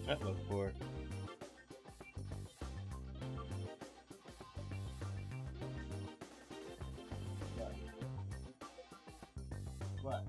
That looked poor. What?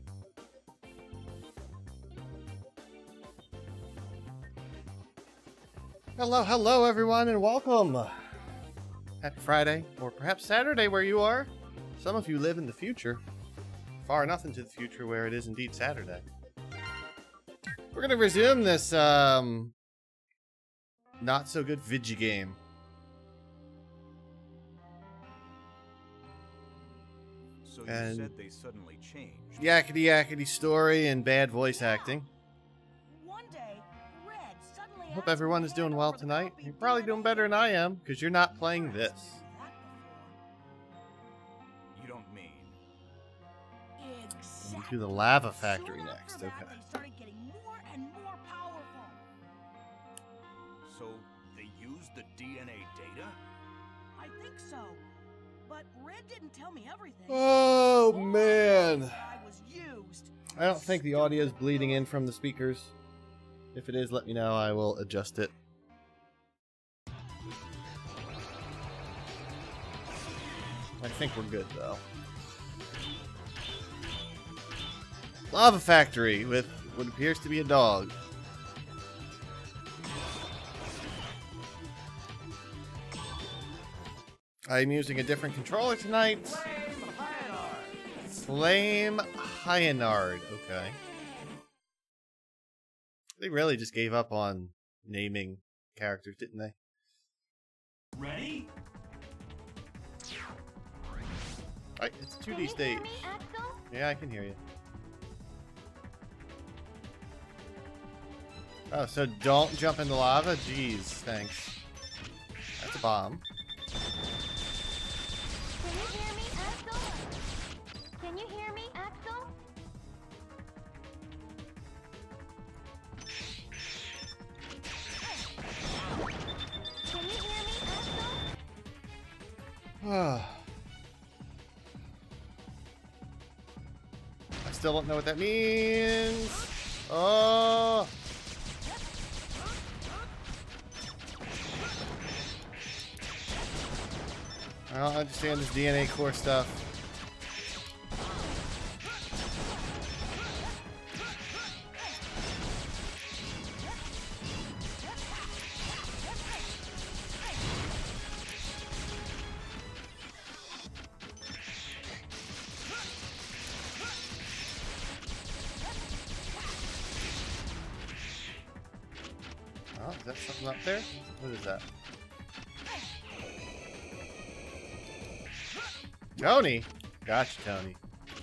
Hello everyone, and welcome! Happy Friday, or perhaps Saturday where you are. Some of you live in the future. Far enough into the future where it is indeed Saturday. We're gonna resume this, not so good Vigi game. So you said they suddenly changed. Yakety yakety story and bad voice acting. One day, Red suddenly Hope everyone is doing well tonight. You're probably doing better than I am, because you're not playing this. You don't mean. To the lava factory next, okay. They started getting more and more powerful. So they used the DNA data? I think so. But Red didn't tell me everything. Oh man. I was used. I don't think the audio is bleeding in from the speakers. If it is, let me know. I will adjust it. I think we're good though. Lava factory with what appears to be a dog. I'm using a different controller tonight. Flame Hyanard. Okay. They really just gave up on naming characters, didn't they? Ready? Alright, it's a 2D stage. Yeah, I can hear you. Oh, so don't jump in the lava? Jeez, thanks. That's a bomb. Can you hear me, Axel? Can you hear me, Axel? Can you hear me, Axel? I still don't know what that means. Oh! I don't understand this DNA core stuff. Oh, is that something up there? What is that? Tony! Gotcha, Tony.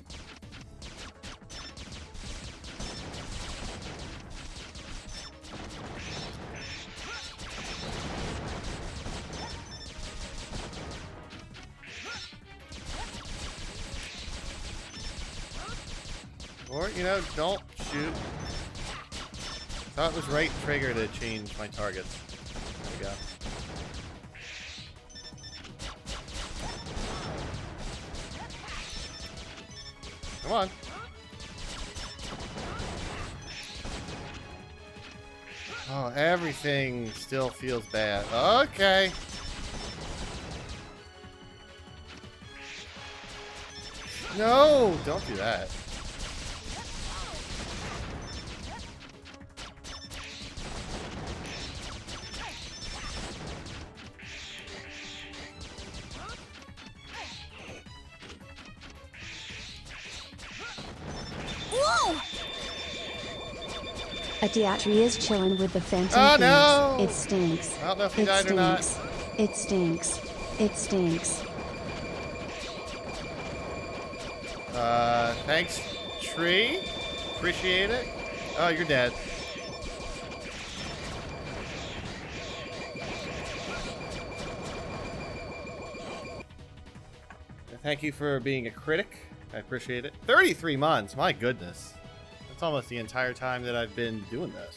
Or, you know, don't shoot. Thought it was right trigger to change my targets. There we go. Come on. Oh, everything still feels bad. Okay. No, don't do that. Atiatri is chilling with the phantom Oh, things. no! It stinks. I don't know if he It died or not. stinks. It stinks. It stinks. Thanks, tree. Appreciate it. Oh, you're dead. Thank you for being a critic. I appreciate it. 33 months, my goodness. That's almost the entire time that I've been doing this.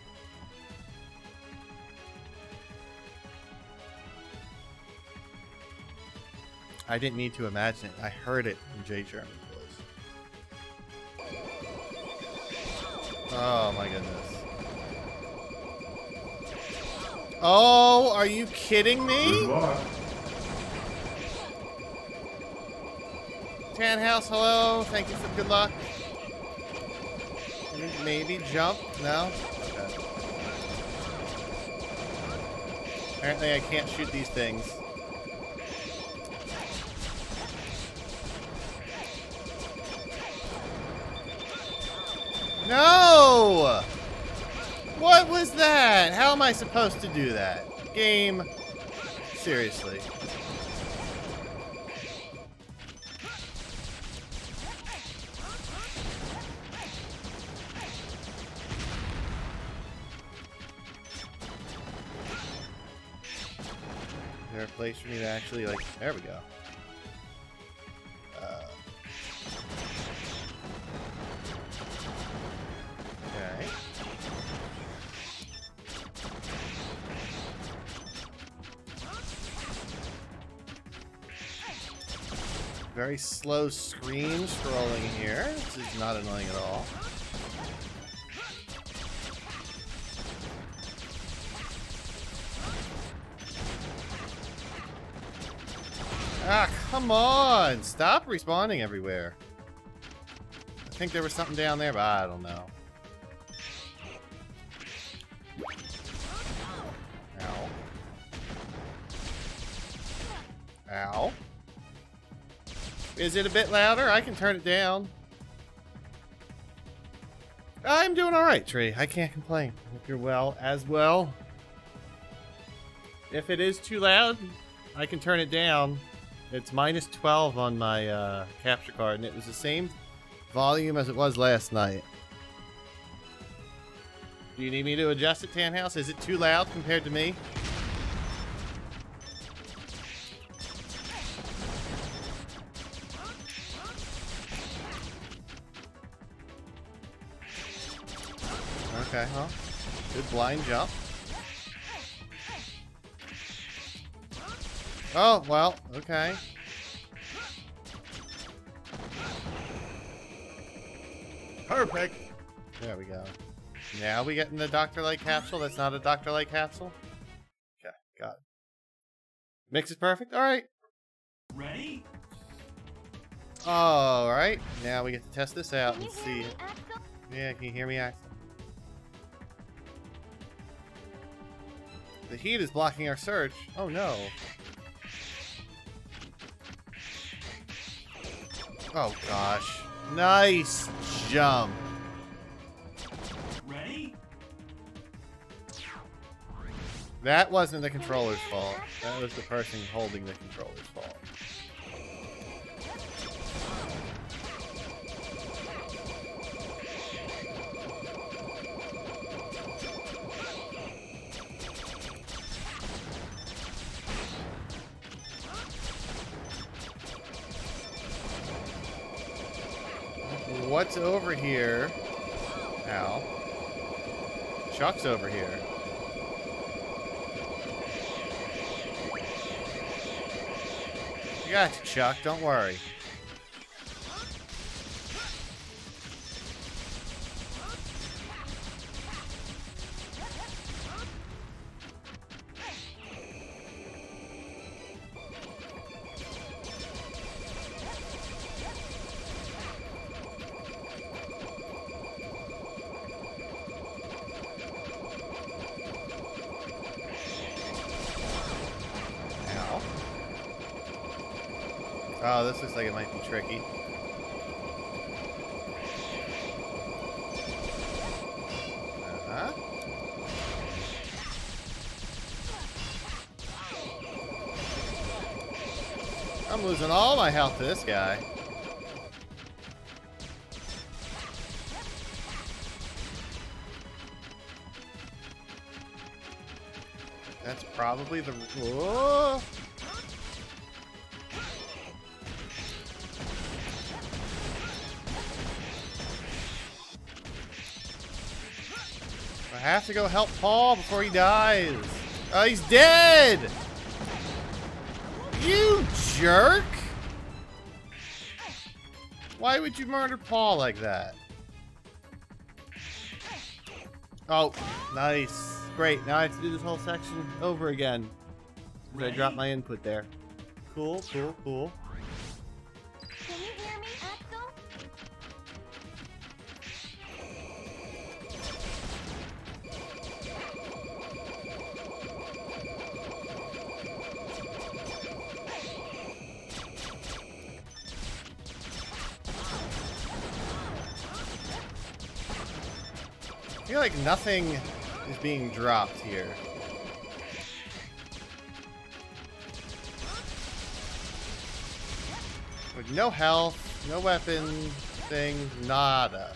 I didn't need to imagine it. I heard it in Jay Sherman's voice. Oh my goodness. Oh, are you kidding me? Good luck. Tan House, hello. Thank you for good luck. Maybe jump? No? Okay. Apparently I can't shoot these things. No! What was that? How am I supposed to do that? Game. Seriously. Is there a place for me to actually, like, there we go. Okay. Very slow screen scrolling here. This is not annoying at all. Ah, come on! Stop respawning everywhere. I think there was something down there, but I don't know. Ow. Ow. Is it a bit louder? I can turn it down. I'm doing alright, Tree. I can't complain. Hope you're well as well. If it is too loud, I can turn it down. It's minus 12 on my capture card, and it was the same volume as it was last night. Do you need me to adjust it, Tan House? Is it too loud compared to me? Okay, well, good blind jump. Oh, well, okay. Perfect. There we go. Now we get in the Dr. Light capsule. That's not a Dr. Light capsule. Okay, got it. Mix is perfect. All right. Ready? All right. Now we get to test this out Can and you hear see. me, Axel? Yeah, can you hear me, Axel? The heat is blocking our search. Oh no. Oh gosh. Nice jump. Ready? That wasn't the controller's fault. That was the person holding the controller's fault. What's over here? Ow. Chuck's over here. I got you, Chuck. Don't worry. Oh, this looks like it might be tricky. Uh-huh. I'm losing all my health to this guy. That's probably the... Whoa! I have to go help Paul before he dies. Oh, he's dead! You jerk! Why would you murder Paul like that? Oh, nice. Great. Now I have to do this whole section over again. I dropped my input there. Cool, cool, cool. Can you hear me, Axel? I feel like nothing is being dropped here. With no health, no weapon things, nada.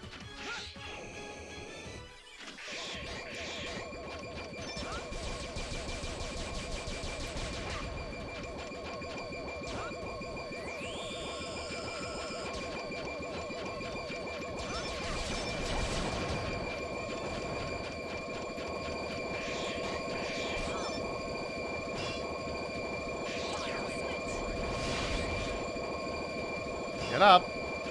Get up.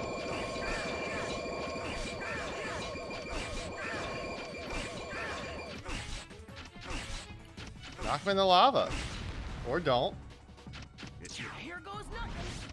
Knock him in the lava. Or don't. Here goes nothing.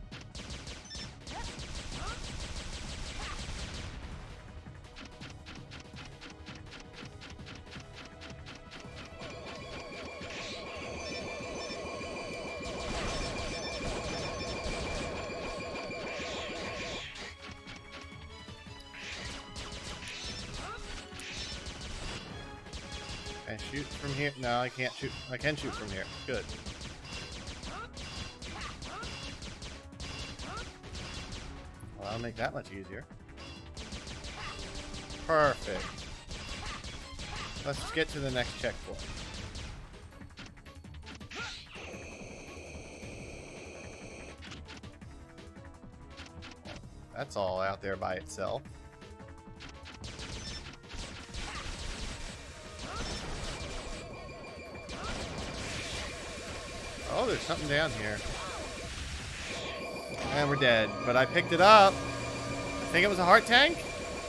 Can I shoot from here? No, I can't shoot. I can shoot from here. Good. Well, that'll make that much easier. Perfect. Let's get to the next checkpoint. That's all out there by itself. Oh, there's something down here. And we're dead. But I picked it up. I think it was a heart tank?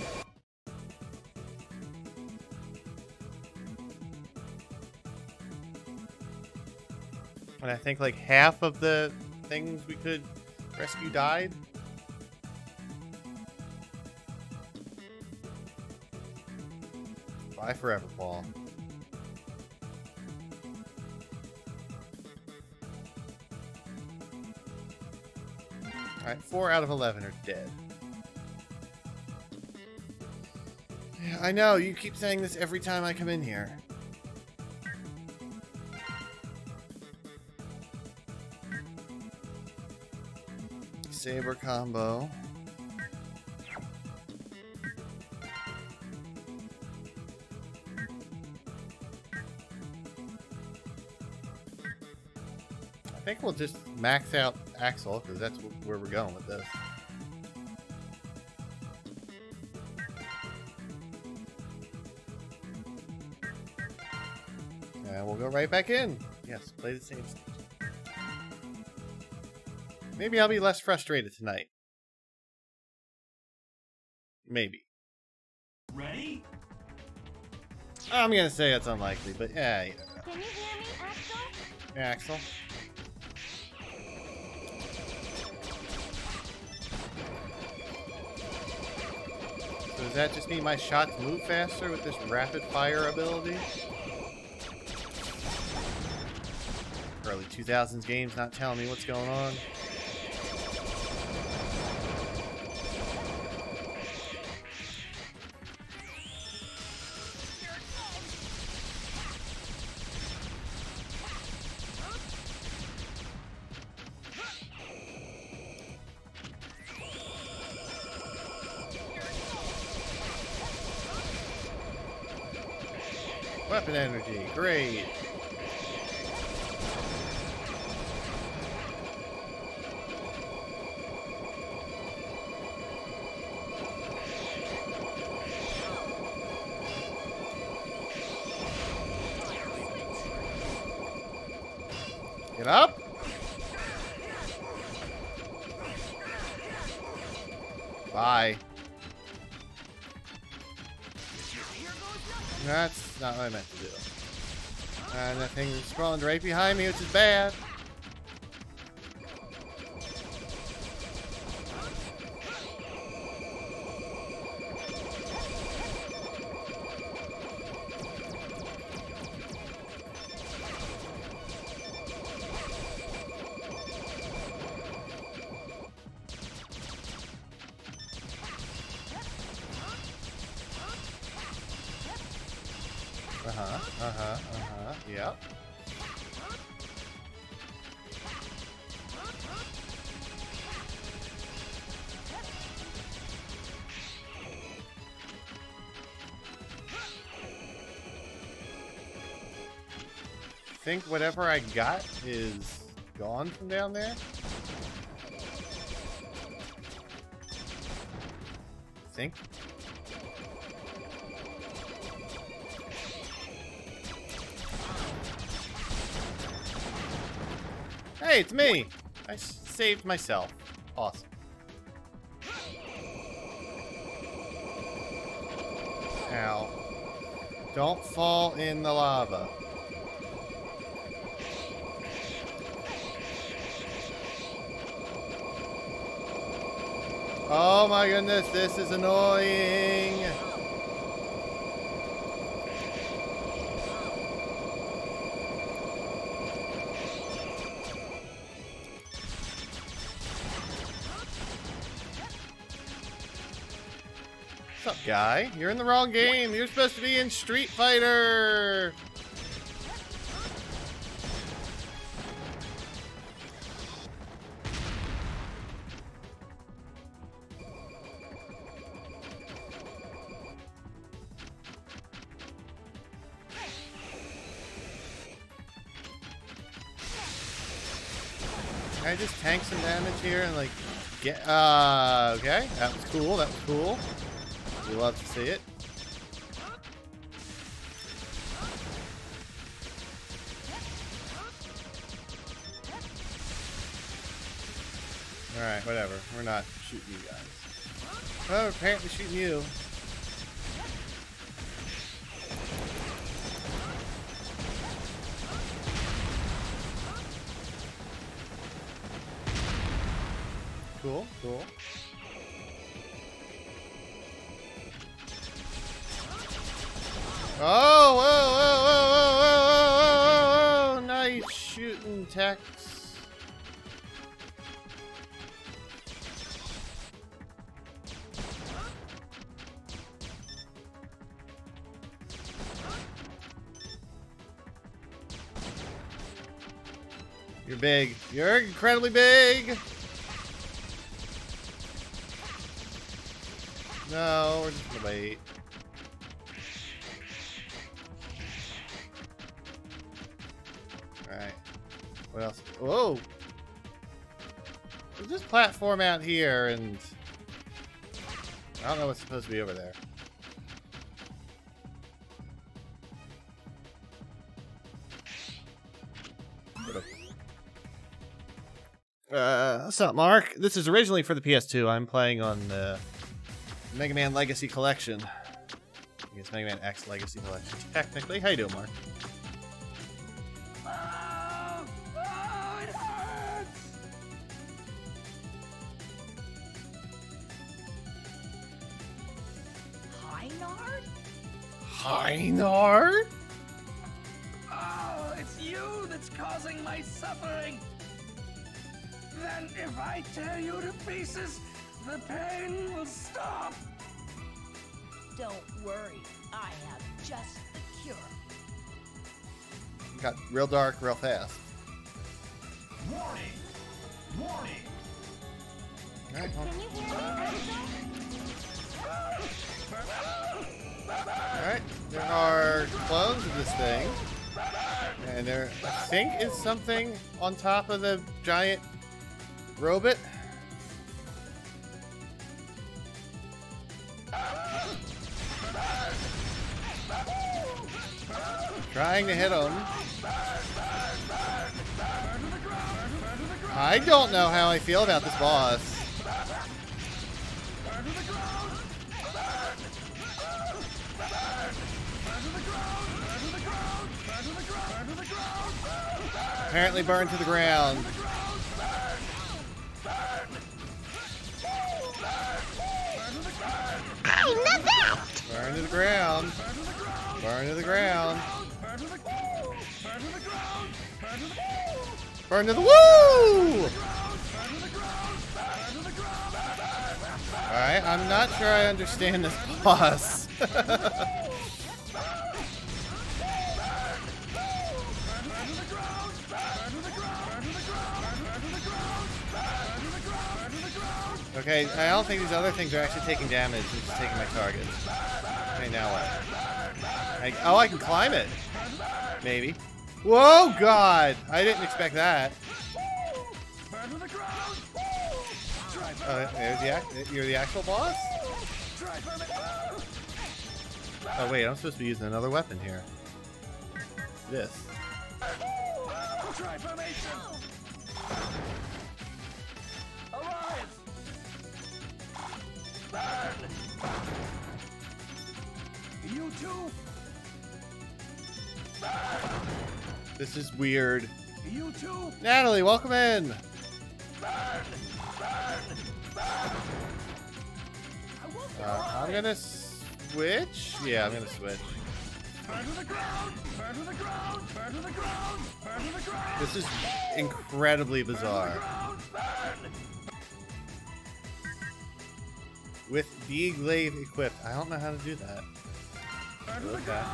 And I think like half of the things we could rescue died. Bye forever, Paul. Alright, 4 out of 11 are dead. Yeah, I know, you keep saying this every time I come in here. Saber combo. I think we'll just max out Axel, because that's where we're going with this. And we'll go right back in. Yes, play the same stage. Maybe I'll be less frustrated tonight. Maybe. Ready? I'm gonna say it's unlikely, but yeah, you don't know. Can you hear me, Axel? Yeah, Axel. So does that just mean my shots move faster with this rapid fire ability? Early 2000s games not telling me what's going on. Weapon energy, great. Get up. Bye. Here goes nothing. That's not what I meant to do. And that thing spawned right behind me, which is bad. Yep. Think whatever I got is gone from down there? Think? Hey, it's me! I saved myself. Awesome. Ow. Don't fall in the lava. Oh my goodness, this is annoying! What's up, guy? You're in the wrong game. You're supposed to be in Street Fighter. Can I just tank some damage here and like get okay, that was cool, that was cool. We love to see it. Alright, whatever. We're not shooting you guys. Oh, apparently shooting you. Cool, cool. Oh, whoa, whoa, whoa, whoa, whoa, whoa, whoa, whoa, nice shooting, Tex. You're big. You're incredibly big. No, we're just gonna wait. Alright. What else? Whoa! There's this platform out here, and I don't know what's supposed to be over there. What's up, Mark? This is originally for the PS2. I'm playing on the Mega Man Legacy Collection. I guess Mega Man X Legacy Collection. Technically. How you doing, Mark? Oh, it hurts! Heinard? Heinard? Oh, it's you that's causing my suffering. Then if I tear you to pieces, the pain will stop. Don't worry, I have just the cure. Got real dark real fast. Warning! Warning! Alright, well. Can you hear me, Alright, there are clones of this thing. And there, I think, is something on top of the giant robot. Trying to hit him. I don't know how I feel about this boss. Apparently burned to the ground. Burn to the ground. Burn to the ground. Burn to the woo! Alright, I'm not sure I understand this boss. Okay, I don't think these other things are actually taking damage. It's just taking my targets. Okay, now what? Oh, I can climb it. Maybe. Whoa, God! I didn't expect that. You're the actual boss? Oh, wait, I'm supposed to be using another weapon here. This. You too. This is weird. You too. Natalie, welcome in. I'm gonna switch. Yeah, I'm gonna switch. This is incredibly bizarre. With D-glaive equipped. I don't know how to do that. Okay.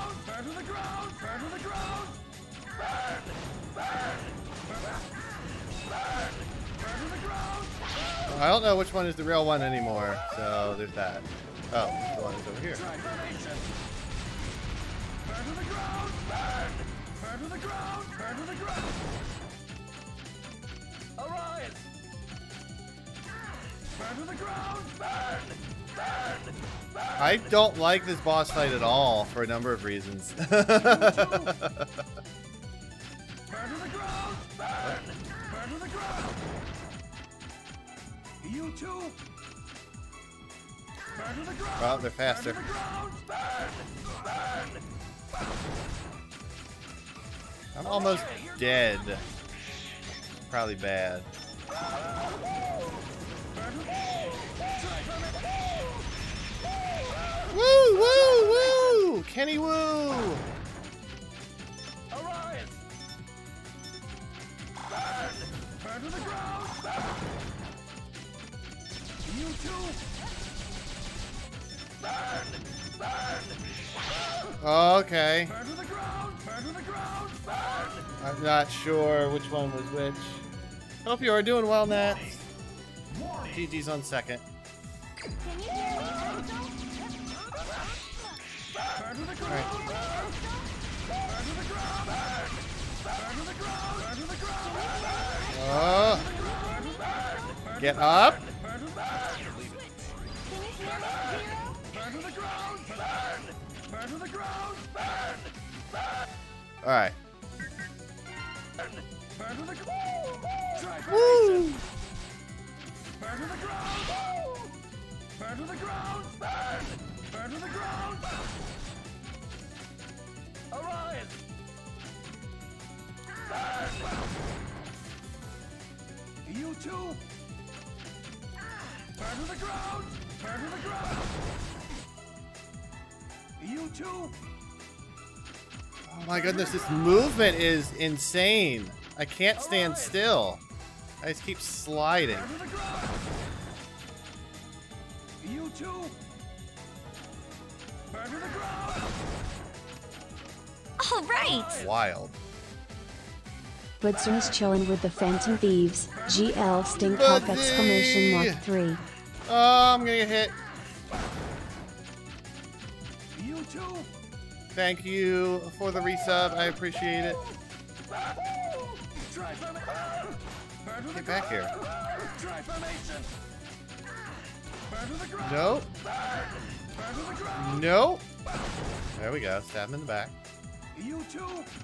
I don't know which one is the real one anymore, so there's that. Oh, the one is over here. I don't like this boss fight at all for a number of reasons. You too. Well, they're faster. I'm almost dead. Probably bad. Woo! Woo! Woo! Kenny Woo! Burn to the ground. You too. Okay. Burn to the ground. Burn to the ground. I'm not sure which one was which. Hope you are doing well, Nat. GG's on second. Can you hear me, Axel? Burn to the ground. Alright. Burn to the ground. Burn to the ground. Burn to the ground. Oh. Get up. Burn to the ground. Can you hear me, Zero? Burn to the ground. Burn to the ground. Alright. Burn to the ground. Woo! Burn to the ground. Burn to the ground. Burn to the ground. Arise. You too. Burn to the ground. Burn to the ground. You too. Oh my goodness, this movement is insane. I can't stand still. I just keep sliding. Burn to the ground. You too. Burn to the ground. All right. Wild. Budzer's chillin' with the Phantom Thieves. GL stink off Buddy! exclamation mark 3. Oh, I'm gonna get hit. You too. Thank you for the resub. I appreciate it. Get back here. Transformation. Burn to the ground. Nope. Burn to the ground. Nope. There we go. Stab him in the back. You too.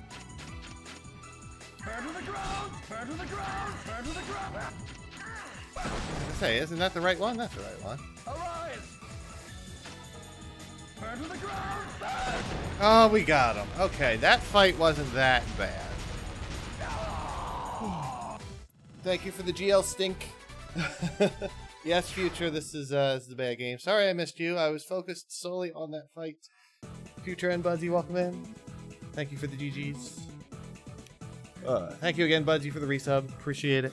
Burn to the ground. Burn to the ground. Burn to the ground. I say, isn't that the right one? That's the right one. Arise. Burn to the ground. Oh, we got him. Okay, that fight wasn't that bad. Thank you for the GL stink. Yes, Future, this is a bad game. Sorry I missed you. I was focused solely on that fight. Future and Budsy, welcome in. Thank you for the GGs. Thank you again, Budsy, for the resub. Appreciate it.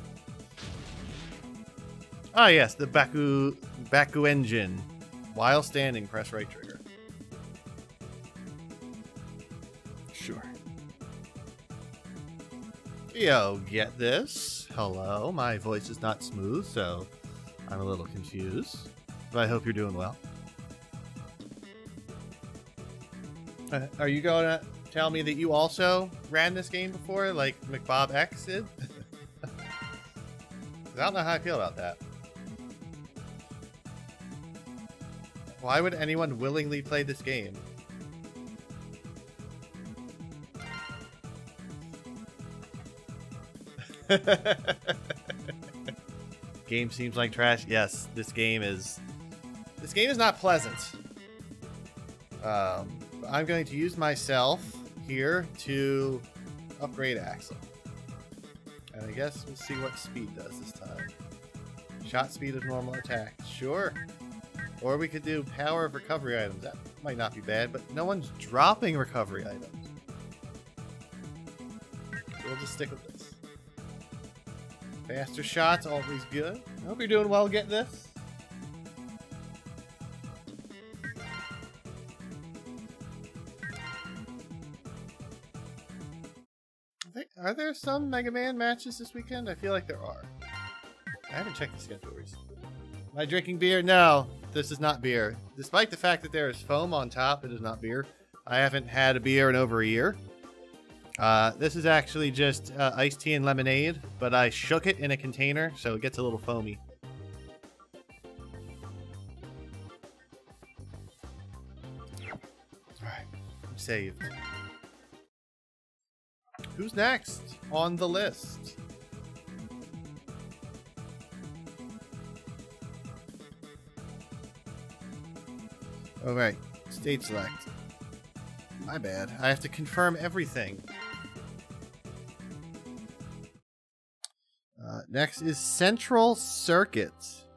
Ah, yes, the Baku engine. While standing, press right trigger. Sure. Yo, get this. Hello, my voice is not smooth, so I'm a little confused. But I hope you're doing well. Are you going to tell me that you also ran this game before, like McBob X did? I don't know how I feel about that. Why would anyone willingly play this game? Game seems like trash. Yes, this game is not pleasant. I'm going to use myself here to upgrade Axel. And I guess we'll see what speed does this time. Shot speed of normal attack. Sure. Or we could do power of recovery items. That might not be bad, but no one's dropping recovery items. So we'll just stick with this. Faster shots, always good. I hope you're doing well getting this. Are there some Mega Man matches this weekend? I feel like there are. I haven't checked the schedule recently. Am I drinking beer? No, this is not beer. Despite the fact that there is foam on top, it is not beer. I haven't had a beer in over a year. This is actually just iced tea and lemonade, but I shook it in a container, so it gets a little foamy. Alright, I'm saved. Who's next on the list? Alright, state select. My bad. I have to confirm everything. Next is Central Circuit.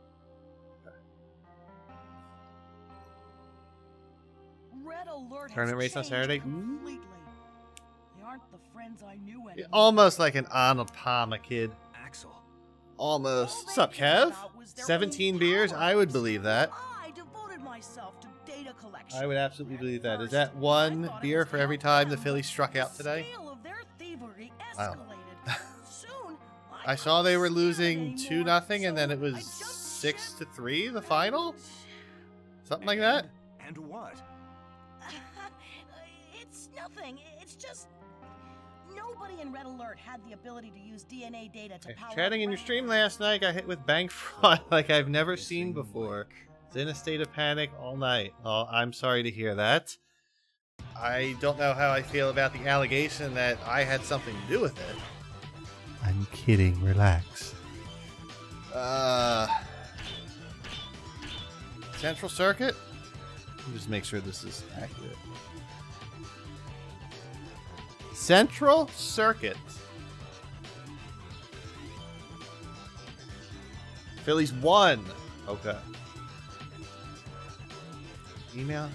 Red Alert Tournament race on Saturday. Completely. They aren't the friends I knew anymore. Almost like an Arnold Palmer kid. Axel. Almost. What's up, Kev? 17 beers? I would believe that. I devoted myself to data collection. I would absolutely believe that. Is that one beer for every time the Phillies struck out today? Wow. I saw they were losing 2-0 and then it was 6-3 the final? Something like that? And what? It's nothing. It's just nobody in Red Alert had the ability to use DNA data to power. Chatting in your stream last night, got hit with bank fraud like I've never seen before. Was in a state of panic all night. Oh, I'm sorry to hear that. I don't know how I feel about the allegation that I had something to do with it. I'm kidding. Relax. Central Circuit? Let me just make sure this is accurate. Central Circuit. Phillies won. Okay. Email.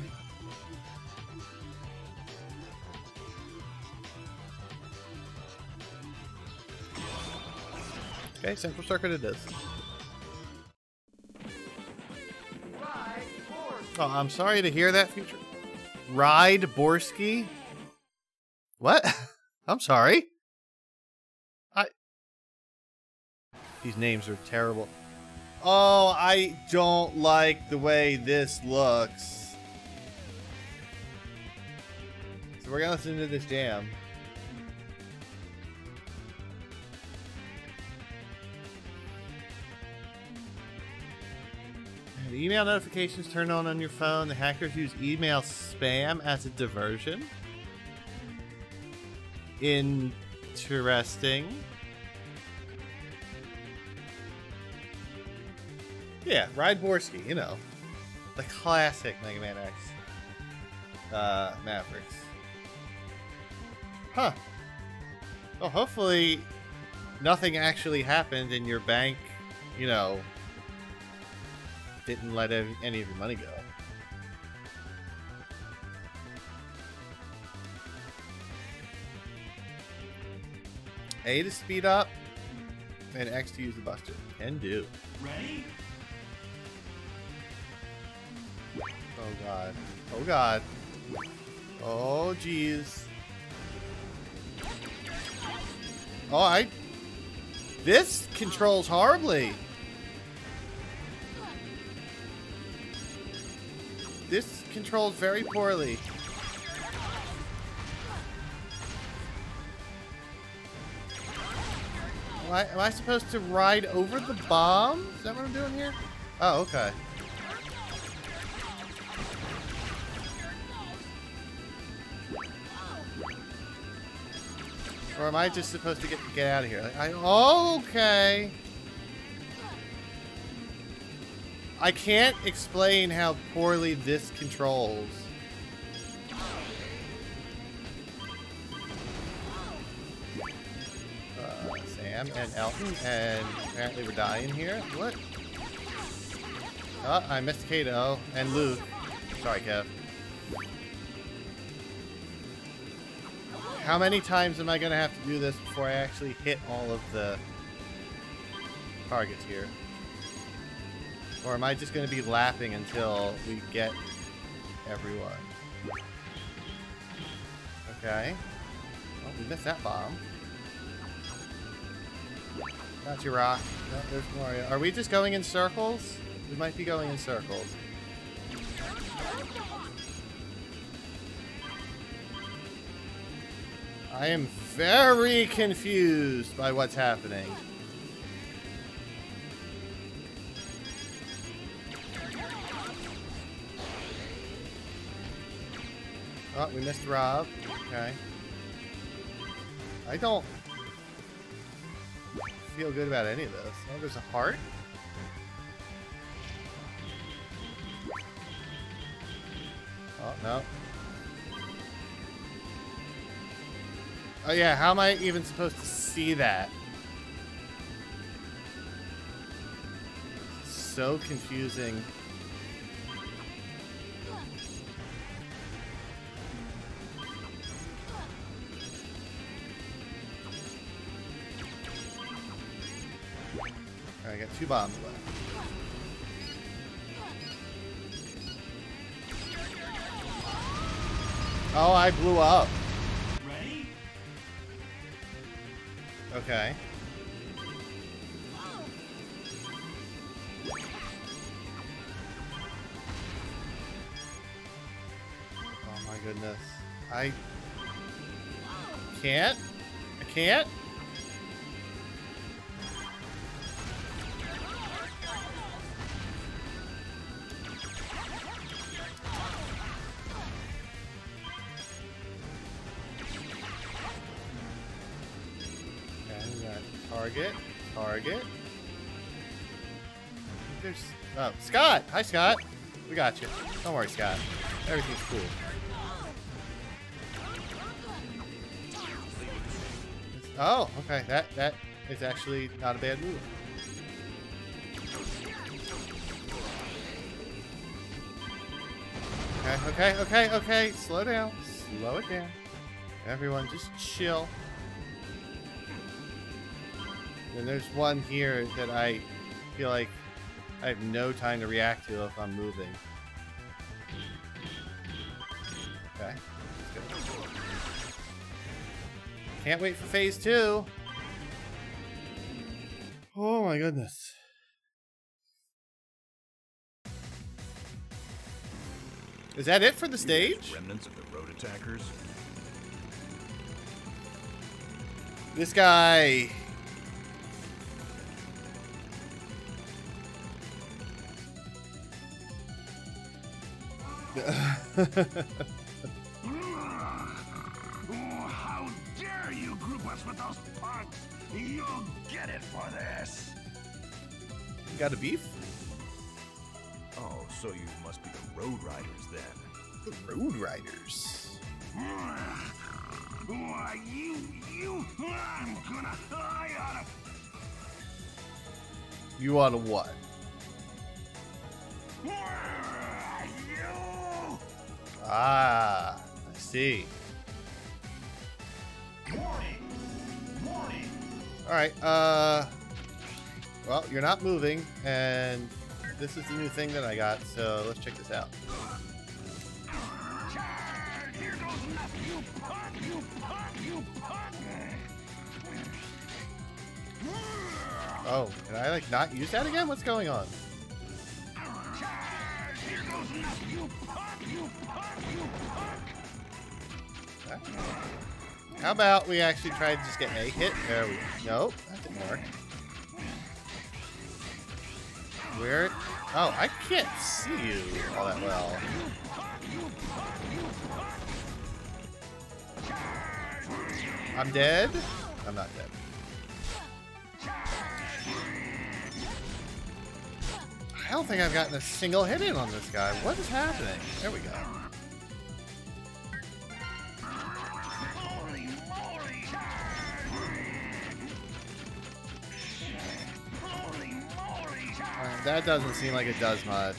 Okay, Central Circuit it is. Oh, I'm sorry to hear that, Future. Ride Borsky? What? I'm sorry. These names are terrible. Oh, I don't like the way this looks. So we're gonna listen to this jam. The email notifications turned on your phone. The hackers use email spam as a diversion. Interesting. Yeah, Ride Borsky, you know. The classic Mega Man X. Mavericks. Huh. Well, hopefully nothing actually happened and your bank, you know, didn't let any of your money go. A to speed up, and X to use the buster. Can do. Ready? Oh god. Oh god. Oh jeez. Oh, this controls horribly. This controls very poorly. Am I supposed to ride over the bomb? Is that what I'm doing here? Oh, okay. Or am I just supposed to get out of here? Like, okay. I can't explain how poorly this controls. Sam and Elton, and apparently we're dying here. What? Oh, I missed Kato and Luke. Sorry, Kev. How many times am I going to have to do this before I actually hit all of the targets here? Or am I just going to be lapping until we get everyone? Okay. Well, we missed that bomb. Got you, Rock. No, there's Mario. Are we just going in circles? We might be going in circles. I am very confused by what's happening. Oh, we missed Rob. Okay. I don't feel good about any of this. Oh, there's a heart? Oh, no. Oh yeah, how am I even supposed to see that? So confusing. I got 2 bombs left. Oh, I blew up. Ready? Okay. Oh my goodness. I can't. I can't. Target. There's Scott. Hi, Scott. We got you. Don't worry, Scott. Everything's cool. Oh, okay. That is actually not a bad move. Okay. Slow down. Slow it down. Everyone, just chill. And there's one here that I feel like I have no time to react to if I'm moving. Okay. Let's go. Can't wait for phase 2. Oh my goodness. Is that it for the stage? Remnants of the road attackers. This guy. How dare you group us with those punks? You'll get it for this. You got a beef? Oh, so you must be the Road Riders then. The Road Riders. Why, I'm gonna, I oughta. You oughta what? You. Ah, I see. Warning! Warning! Alright, well, you're not moving, and this is the new thing that I got, so let's check this out. Here goes nothing. You punk, you punk, you punk. Oh, can I, like, not use that again? What's going on? Here goes nothing. You punk, you punk, you punk. How about we actually try to just get a hit? There we go. Nope, that didn't work. Where? Oh, I can't see you all that well. I'm dead? I'm not dead. I don't think I've gotten a single hit in on this guy. What is happening? There we go. Holy moly! Holy moly! That doesn't seem like it does much.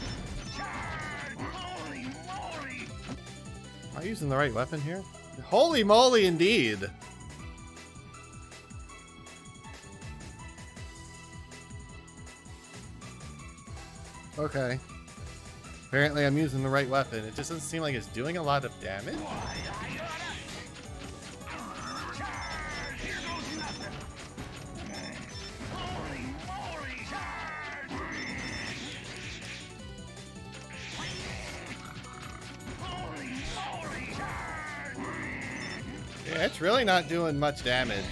Holy moly! Am I using the right weapon here? Holy moly, indeed! Okay. Apparently I'm using the right weapon. It just doesn't seem like it's doing a lot of damage. Yeah, it's really not doing much damage.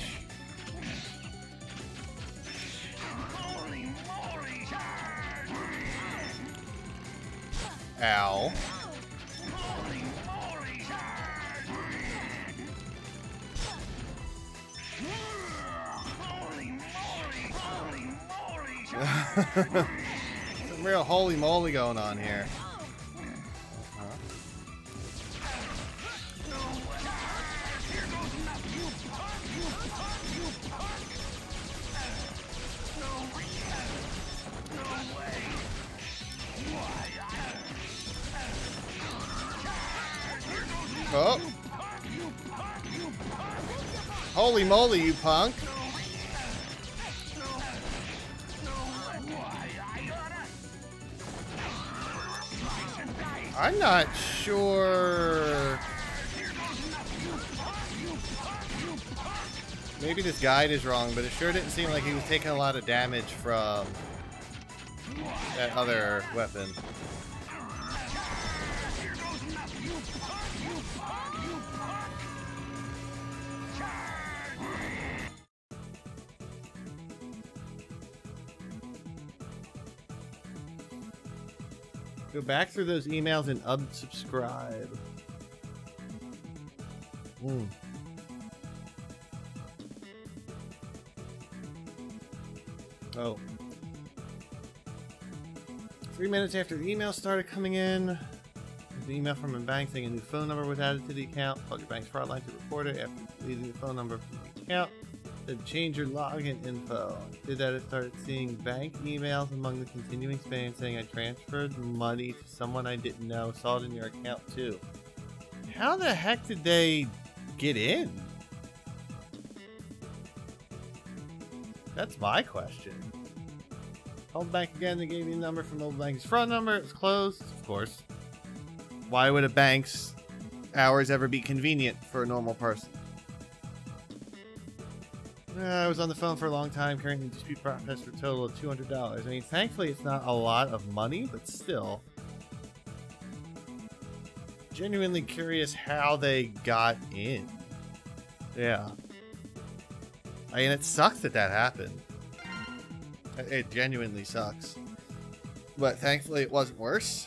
Ow. Some real holy moly going on here. Oh. Holy moly, you punk. I'm not sure. Maybe this guide is wrong, but it sure didn't seem like he was taking a lot of damage from that other weapon. Go back through those emails and unsubscribe. Oh. 3 minutes after the email started coming in, there's an email from a bank saying a new phone number was added to the account. Called your bank's fraud line to report it after deleting the phone number from the account. Then change your login info. Did that, it started seeing bank emails among the continuing spam saying I transferred money to someone I didn't know. Saw it in your account too. How the heck did they get in? That's my question. Called the bank again. They gave me a number from the bank's fraud number. It's closed, of course. Why would a bank's hours ever be convenient for a normal person? I was on the phone for a long time carrying the dispute process for a total of $200. I mean, thankfully it's not a lot of money, but still. Genuinely curious how they got in. Yeah. I mean, it sucks that that happened. It genuinely sucks. But thankfully it wasn't worse.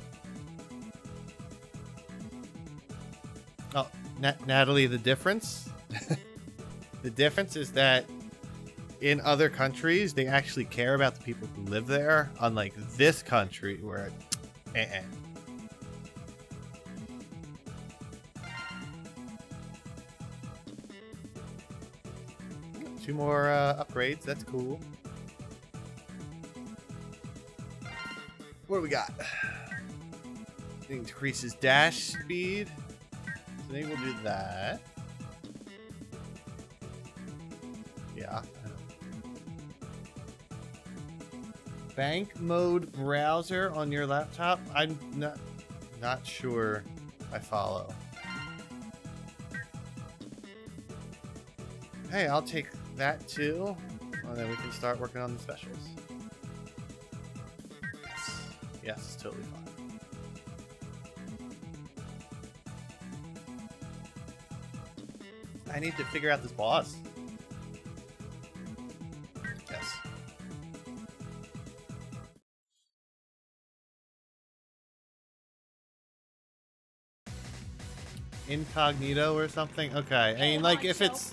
Oh, Natalie, the difference? The difference is that in other countries, they actually care about the people who live there, unlike this country where 2 more upgrades. That's cool. What do we got? It increases dash speed. So maybe we'll do that. Yeah. Bank mode browser on your laptop? I'm not sure I follow. Hey, I'll take that too. And then we can start working on the specials. Yes, it's totally fine. I need to figure out this boss. Yes. Incognito or something? Okay. I mean, like, if it's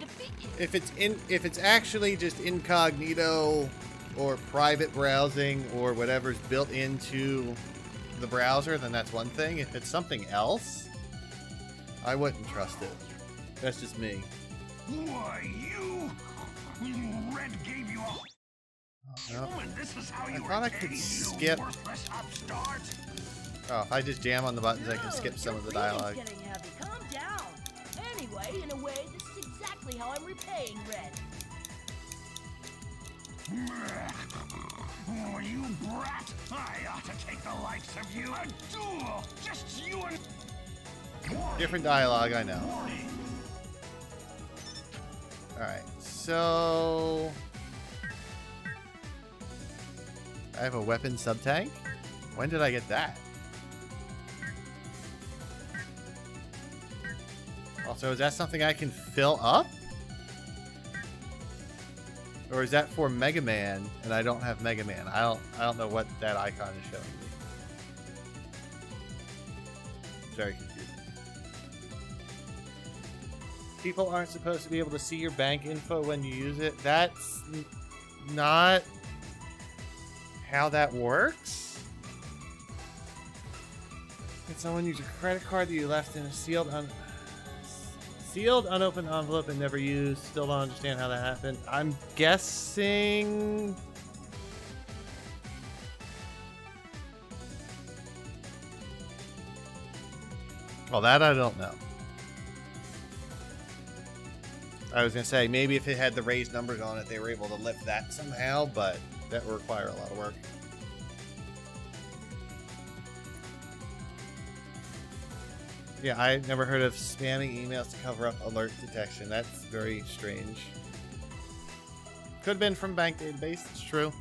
actually just incognito or private browsing or whatever's built into the browser, then that's one thing. If it's something else, I wouldn't trust it. That's just me. Why, you? Red gave you a... Nope. And this is how I you thought I were could paid, you skip. worthless upstart. Oh, if I just jam on the buttons, I can skip some of the dialogue. Getting heavy. Calm down. Anyway, in a way, this is exactly how I'm repaying Red. Oh, you brat! I ought to take the likes of you. A duel! Just you and... Different dialogue, I know. Alright, so... I have a weapon sub-tank? When did I get that? Also, is that something I can fill up? Or is that for Mega Man and I don't have Mega Man? I don't know what that icon is showing me. It's very confusing. People aren't supposed to be able to see your bank info when you use it. That's not how that works. Can someone use a credit card that you left in a sealed unopened envelope and never used? Still don't understand how that happened. I'm guessing... Well, that I don't know. I was going to say, maybe if it had the raised numbers on it, they were able to lift that somehow, but that would require a lot of work. Yeah, I've never heard of spamming emails to cover up alert detection. That's very strange. Could have been from bank database, it's true.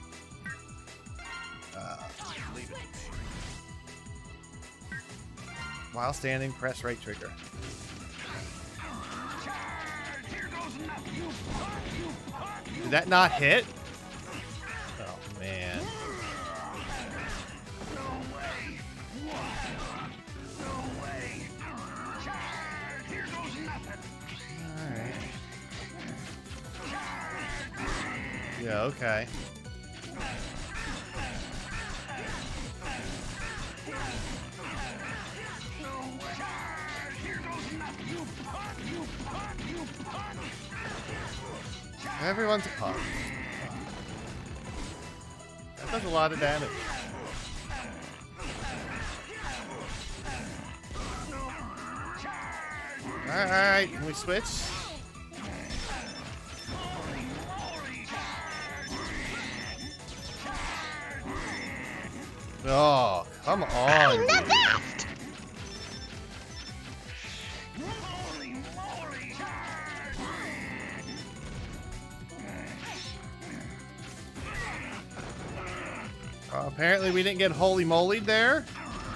While standing, press right trigger. Did that not hit? Oh, man. Alright. Yeah, okay. Everyone's a punk. That does a lot of damage. Alright, can we switch? Oh, come on. Apparently we didn't get holy moly there.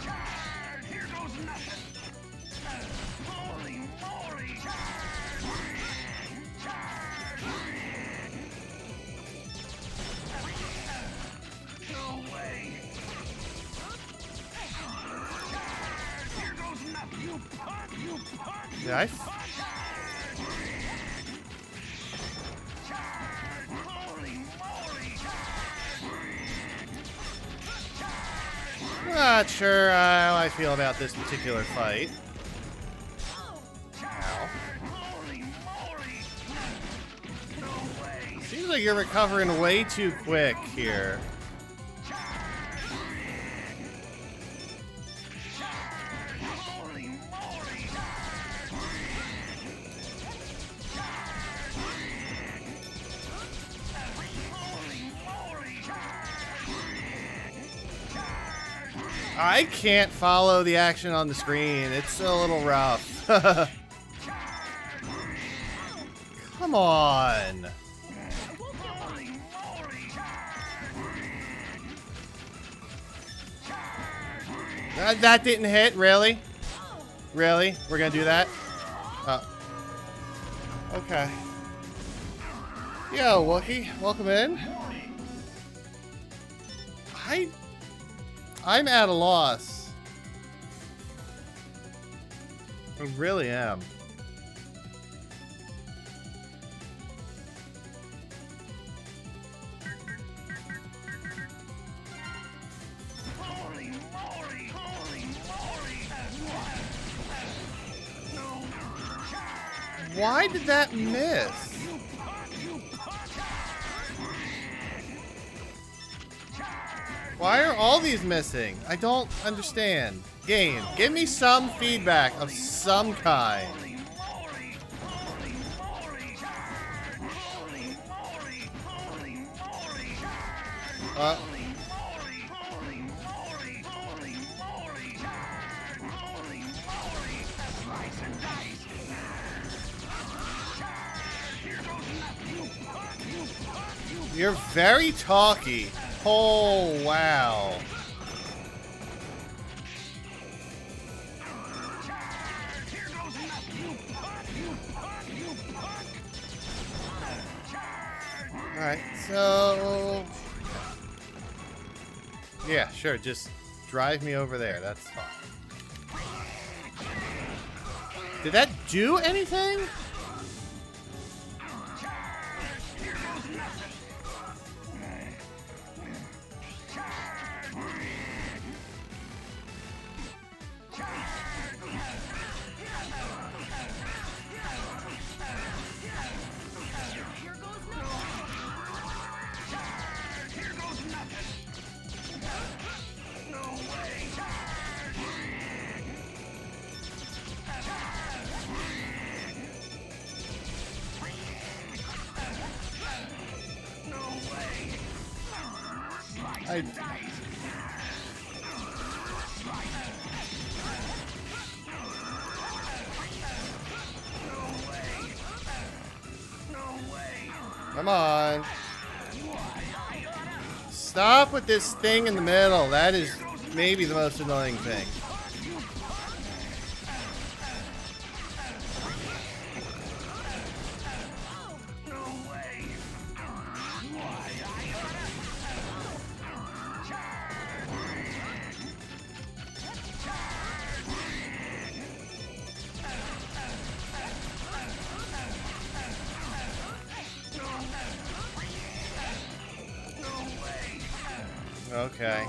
Did Not sure how I feel about this particular fight. Ow. like you're recovering way too quick here. I can't follow the action on the screen. It's a little rough. Come on. That didn't hit, really? Really? We're gonna do that? Okay. Yo, Wookie, welcome in. I'm at a loss. I really am. Why did that miss? Why are all these missing? I don't understand. Game, give me some feedback of some kind. You're very talky. Oh, wow. Alright, so... yeah, sure, just drive me over there. That's fine. Did that do anything? Come on. Stop with this thing in the middle. That is maybe the most annoying thing. Okay.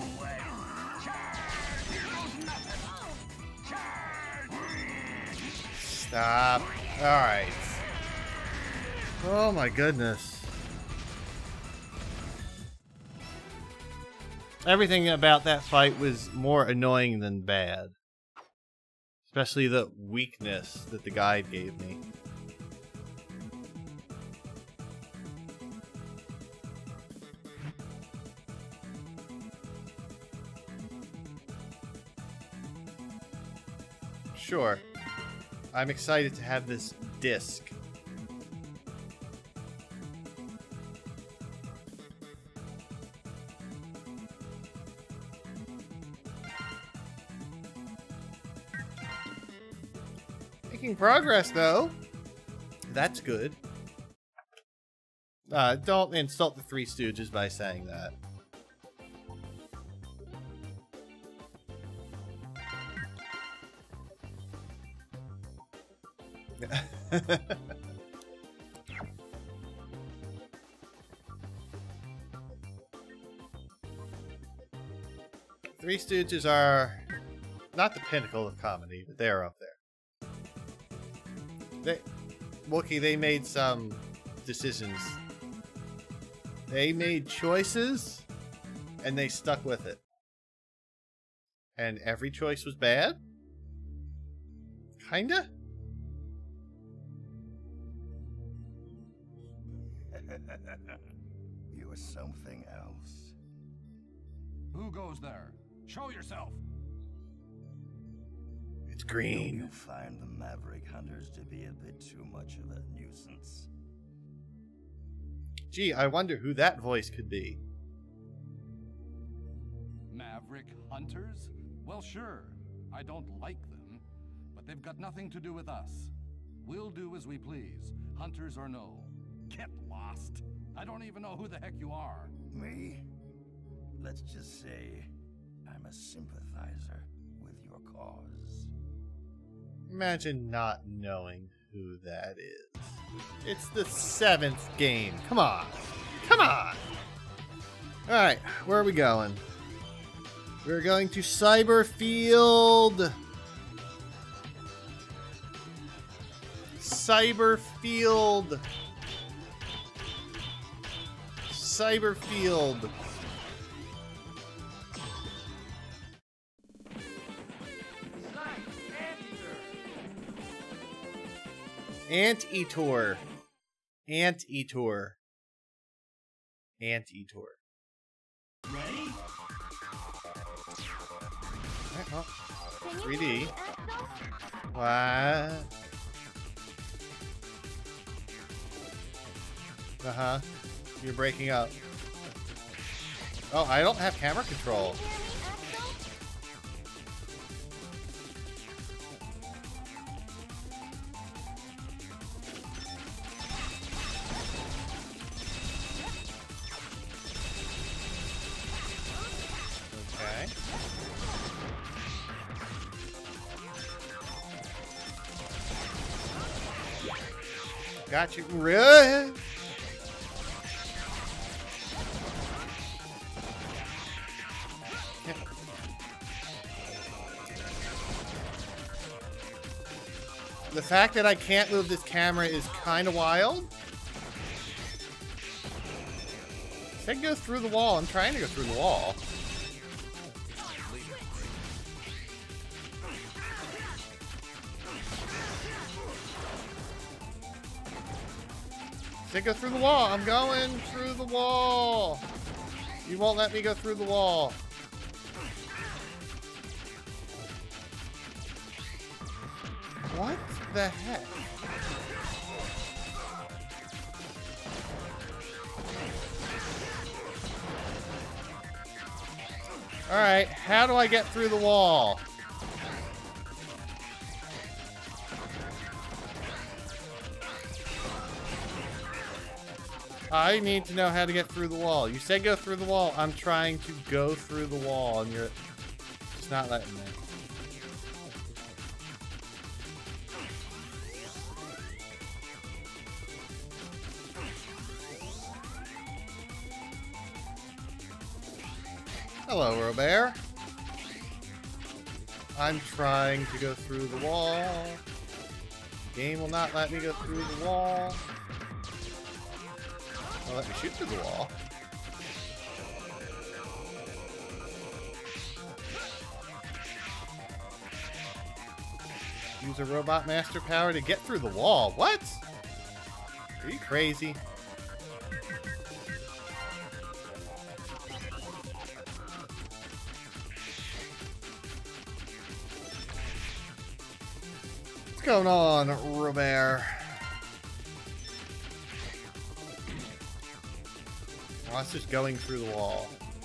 Stop. Alright. Oh my goodness. Everything about that fight was more annoying than bad. Especially the weakness that the guide gave me. Sure. I'm excited to have this disc. Making progress, though. That's good. Don't insult the Three Stooges by saying that. Three Stooges are not the pinnacle of comedy, but they're up there. Wookie, they made some decisions They made choices, and they stuck with it. And every choice was bad? Kinda? You're something else. Who goes there? Show yourself. It's Don't green. you find the Maverick Hunters to be a bit too much of a nuisance? Gee, I wonder who that voice could be. Maverick hunters? Well, sure. I don't like them, but they've got nothing to do with us. We'll do as we please, hunters or no. Get lost. I don't even know who the heck you are. Me? Let's just say I'm a sympathizer with your cause. Imagine not knowing who that is. It's the 7th game. Come on. Come on. Alright, where are we going? We're going to Cyberfield. Cyberfield. Cyberfield. Anteater. Anteater. Anteater. Ready? Alright, well, Can you 3D. hear me, Axel? What? Uh-huh. You're breaking up. Oh, I don't have camera control. Can you hear me, Axel? Okay. Got you. Really? The fact that I can't move this camera is kind of wild. Said go through the wall. I'm trying to go through the wall. Said go through the wall. I'm going through the wall. You won't let me go through the wall. What the heck? Alright, how do I get through the wall? I need to know how to get through the wall. You said go through the wall. I'm trying to go through the wall and you're just not letting me. Hello, Robert. I'm trying to go through the wall. The game will not let me go through the wall. Well, let me shoot through the wall. Use a robot master power to get through the wall. What? Are you crazy? What's going on, Robert? Oh, it's just going through the wall.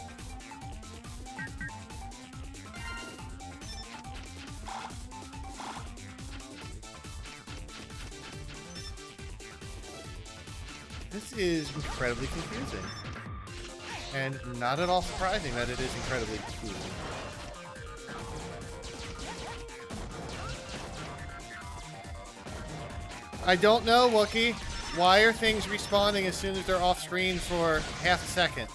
This is incredibly confusing. And not at all surprising that it is incredibly confusing. I don't know, Wookie. Why are things respawning as soon as they're off screen for half a second?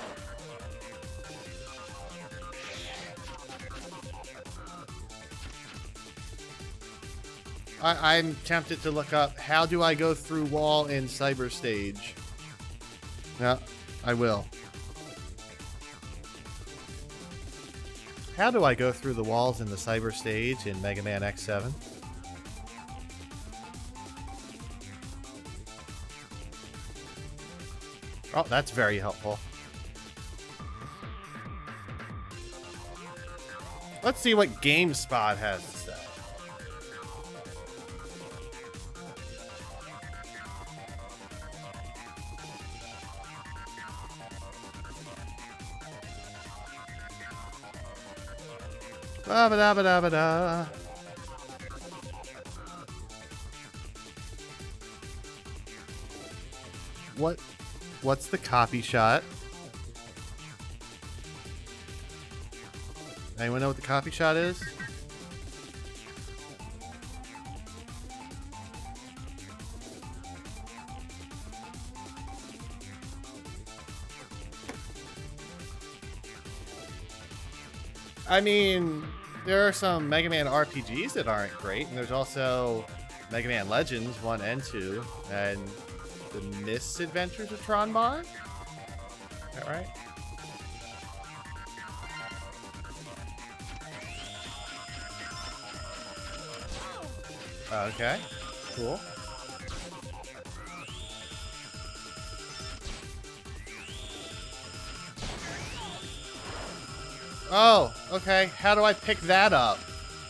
I'm tempted to look up how do I go through wall in cyber stage. No, I will. How do I go through the walls in the cyber stage in Mega Man X7? Oh, that's very helpful. Let's see what GameSpot has to say. Ba-ba-da-ba-da-ba-da. What's the copy shot? Anyone know what the copy shot is? I mean, there are some Mega Man RPGs that aren't great, and there's also Mega Man Legends 1 and 2, and the Misadventures of Tron Bonne? Is that right? Okay, cool. Oh, okay. How do I pick that up?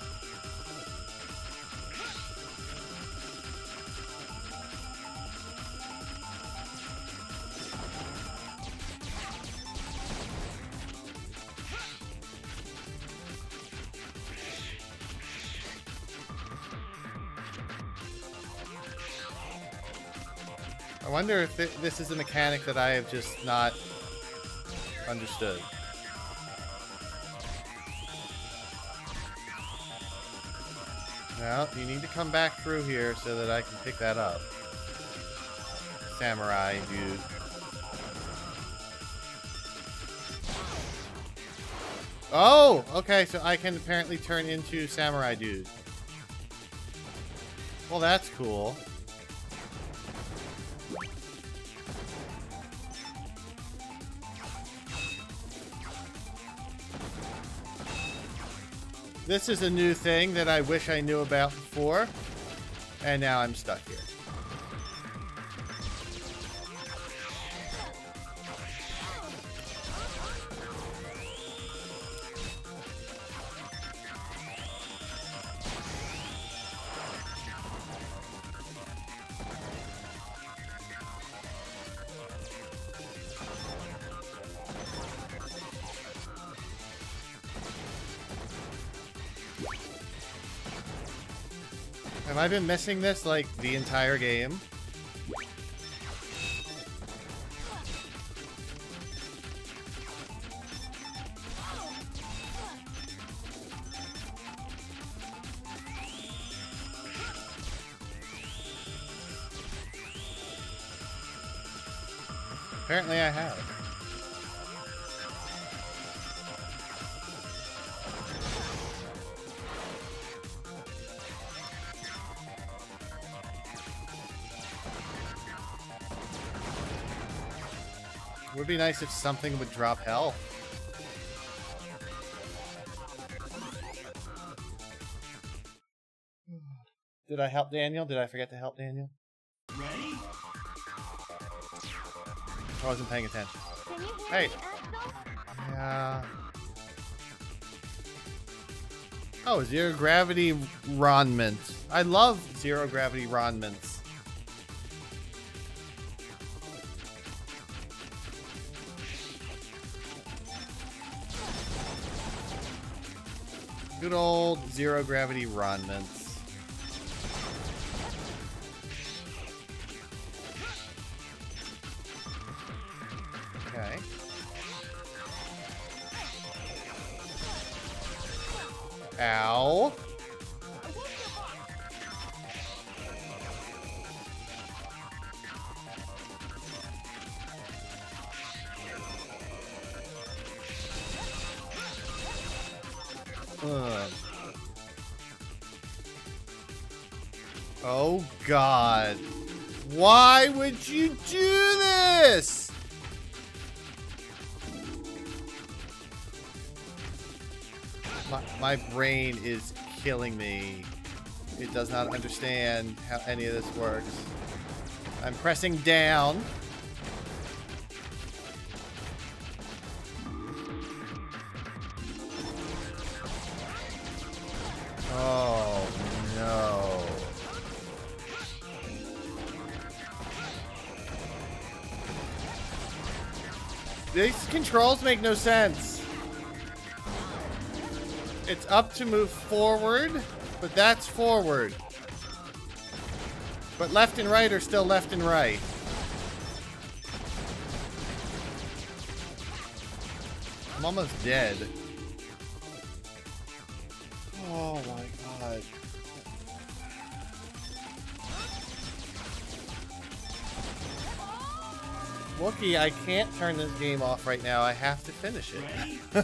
I wonder if this is a mechanic that I have just not understood. Now, you need to come back through here so that I can pick that up. Samurai, dude. Oh! Okay, so I can apparently turn into Samurai Dude. Well, that's cool. This is a new thing that I wish I knew about before, and now I'm stuck here. Have I been missing this, like, the entire game? Apparently I have. It would be nice if something would drop health. Did I help Daniel? Did I forget to help Daniel? Ready? I wasn't paying attention. Can you hear Hey. me, Axel? Yeah. Oh, zero gravity Ronments. I love zero gravity Ronments. Good old zero gravity Ronments. Okay. Ow. Ugh. Oh God. Why would you do this? My brain is killing me. It does not understand how any of this works. I'm pressing down. Oh, no. These controls make no sense. It's up to move forward, but that's forward. But left and right are still left and right. I'm almost dead. Oh my god. Wookie, I can't turn this game off right now. I have to finish it. Can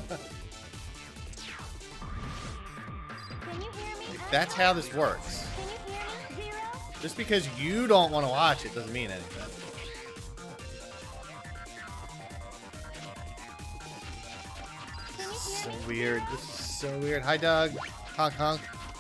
you hear me? That's how this works. Can you hear me? Zero? Just because you don't want to watch it doesn't mean anything. Can you hear So me? weird. This is so weird. Hi, Doug. Honk, honk.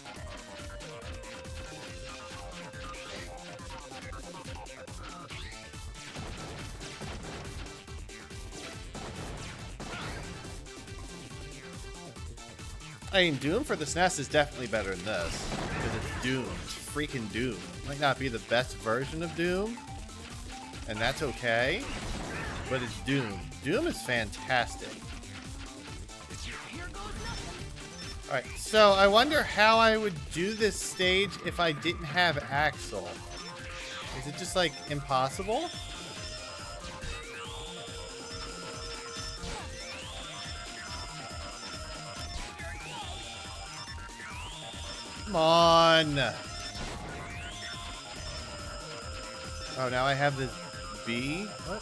I mean, Doom for the SNES is definitely better than this. Because it's Doom. It's freaking Doom. It might not be the best version of Doom. And that's okay. But it's Doom. Doom is fantastic. Alright, so I wonder how I would do this stage if I didn't have Axel. Is it just, like, impossible? Come on! Oh, now I have this B? What?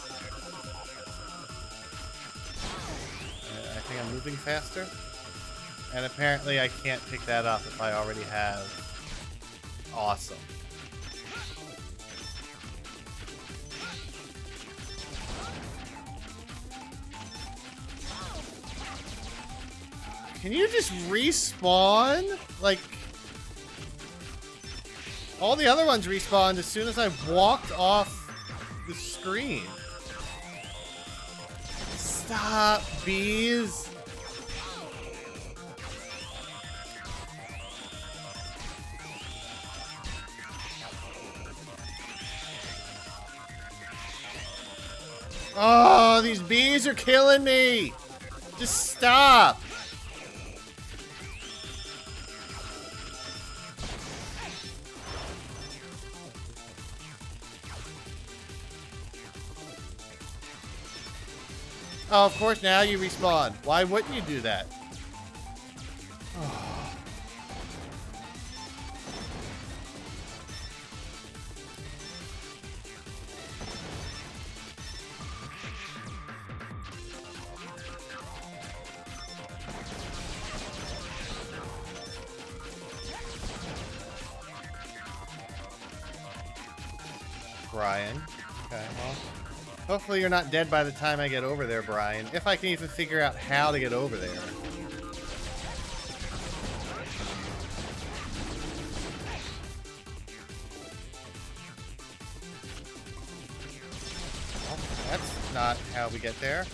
I think I'm moving faster. And apparently I can't pick that up if I already have. Awesome. Can you just respawn? Like, all the other ones respawned as soon as I walked off the screen. Stop, bees. Oh, these bees are killing me. Just stop. Oh, of course, now you respawn. Why wouldn't you do that? Oh. Brian. Okay, well. Hopefully you're not dead by the time I get over there, Brian. If I can even figure out how to get over there. Well, that's not how we get there.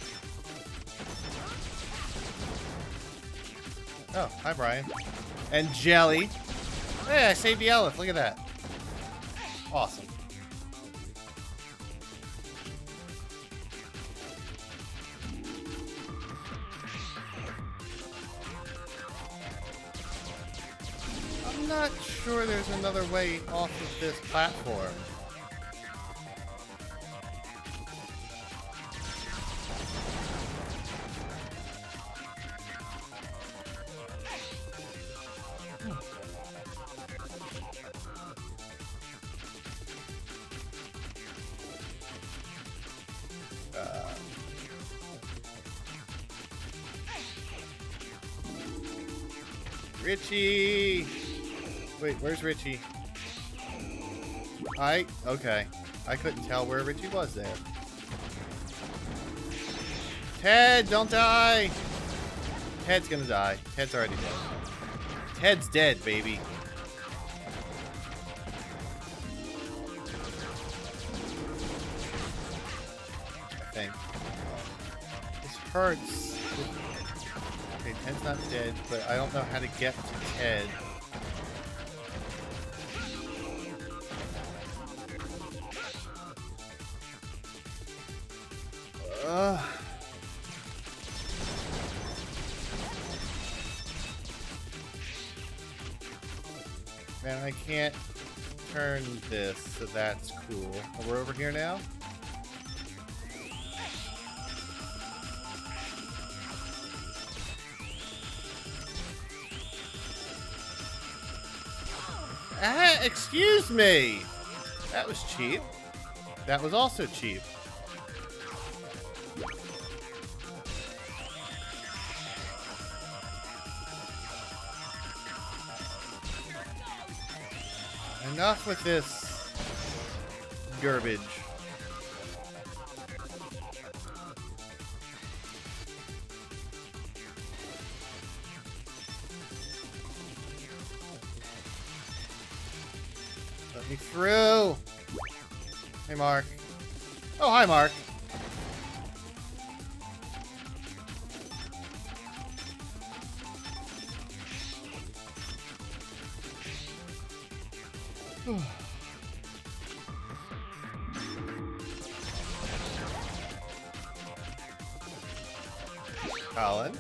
Oh, hi, Brian. And Jelly. Hey, I saved the elephant. Look at that. Awesome. I'm not sure there's another way off of this platform. Richie! Wait, where's Richie? Okay. I couldn't tell where Richie was there. Ted, don't die! Ted's gonna die. Ted's already dead. Ted's dead, baby. I think. This hurts. Okay, Ted's not dead, but I don't know how to get to Ted. Man, I can't turn this, so that's cool. Oh, we're over here now? Ah, excuse me! That was cheap. That was also cheap. Enough with this garbage. Let me through. Hey, Mark. Oh, hi, Mark. Colin.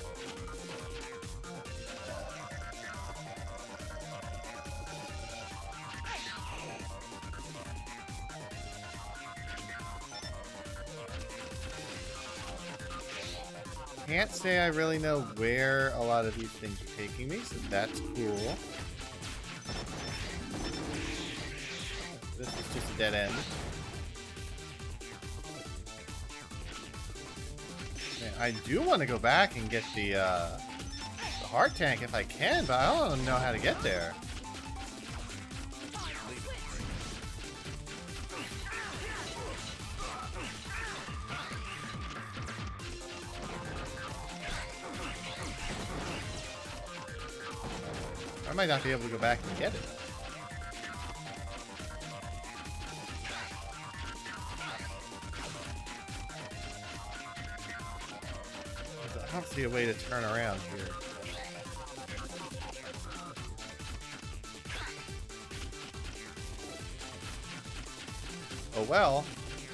Can't say I really know where a lot of these things are taking me, so that's cool. This is just a dead end. Man, I do want to go back and get the heart tank if I can, but I don't know how to get there. I might not be able to go back and get it. I don't see a way to turn around here. Oh well.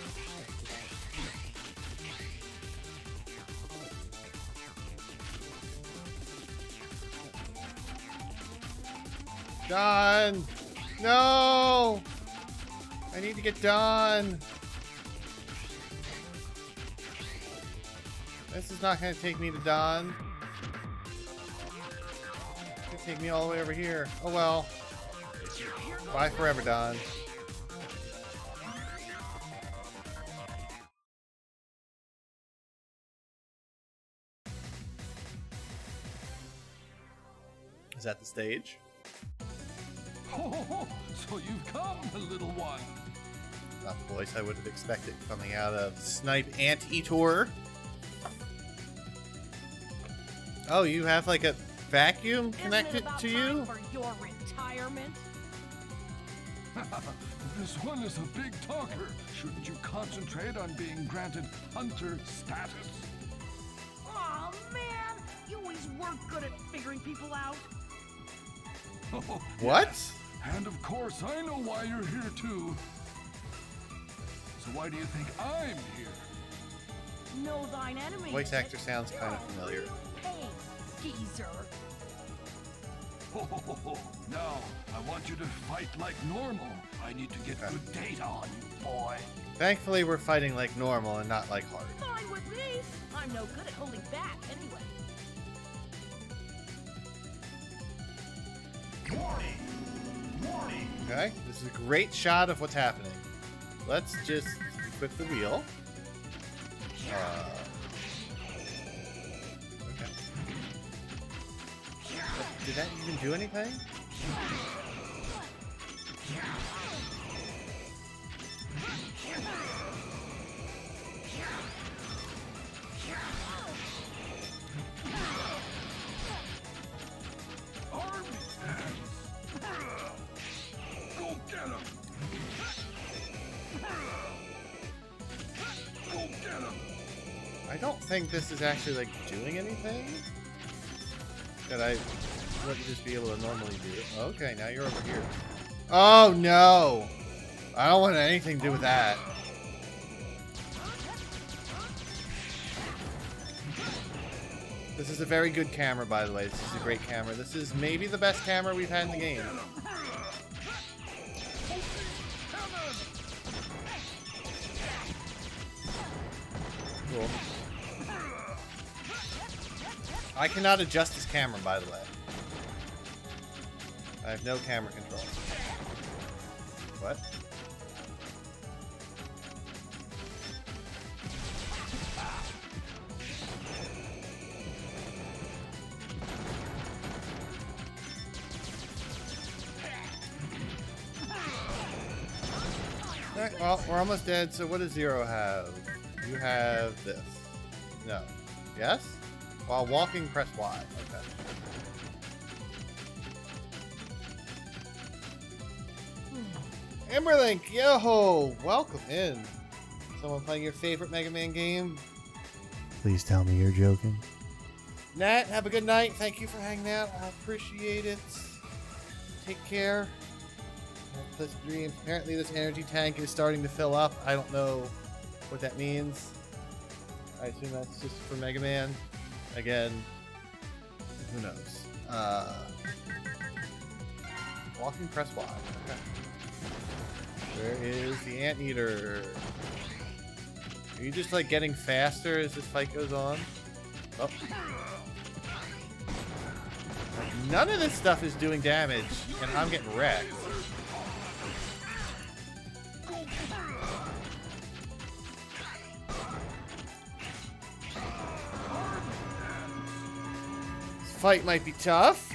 Don! No! I need to get Don! This is not going to take me to Don. It's going to take me all the way over here. Oh well. Bye forever, Don. Is that the stage? Oh, so you've come, little one. Not the voice I would have expected coming out of Snipe Anteater. Oh, you have like a vacuum connected to you? For your retirement? This one is a big talker. Shouldn't you concentrate on being granted hunter status? Oh man, you always weren't good at figuring people out. What? And of course, I know why you're here too. So why do you think I'm here? Know thine enemy. Voice actor sounds kind of familiar. Hey, geezer. Now, I want you to fight like normal. I need to get good data on you, boy. Thankfully, we're fighting like normal and not like hard. Fine with me. I'm no good at holding back anyway. Okay, this is a great shot of what's happening. Let's just equip the wheel. Okay. Did that even do anything? think this is actually like doing anything that I wouldn't just be able to normally do. Okay, now you're over here. Oh no! I don't want anything to do with that. This is a very good camera, by the way. This is a great camera. This is maybe the best camera we've had in the game. Cool. I cannot adjust this camera, by the way. I have no camera control. What? Alright, well, we're almost dead, so what does Zero have? You have this. No. Yes? While walking, press Y. Okay. Emberlink, yo! Welcome in. Someone playing your favorite Mega Man game? Please tell me you're joking. Nat, have a good night. Thank you for hanging out. I appreciate it. Take care. Pleasant dreams. Apparently this energy tank is starting to fill up. I don't know what that means. I assume that's just for Mega Man. Again, who knows? Walking, press Y. Okay. Where is the anteater? Are you just like getting faster as this fight goes on? Oh. None of this stuff is doing damage, and I'm getting wrecked. This fight might be tough.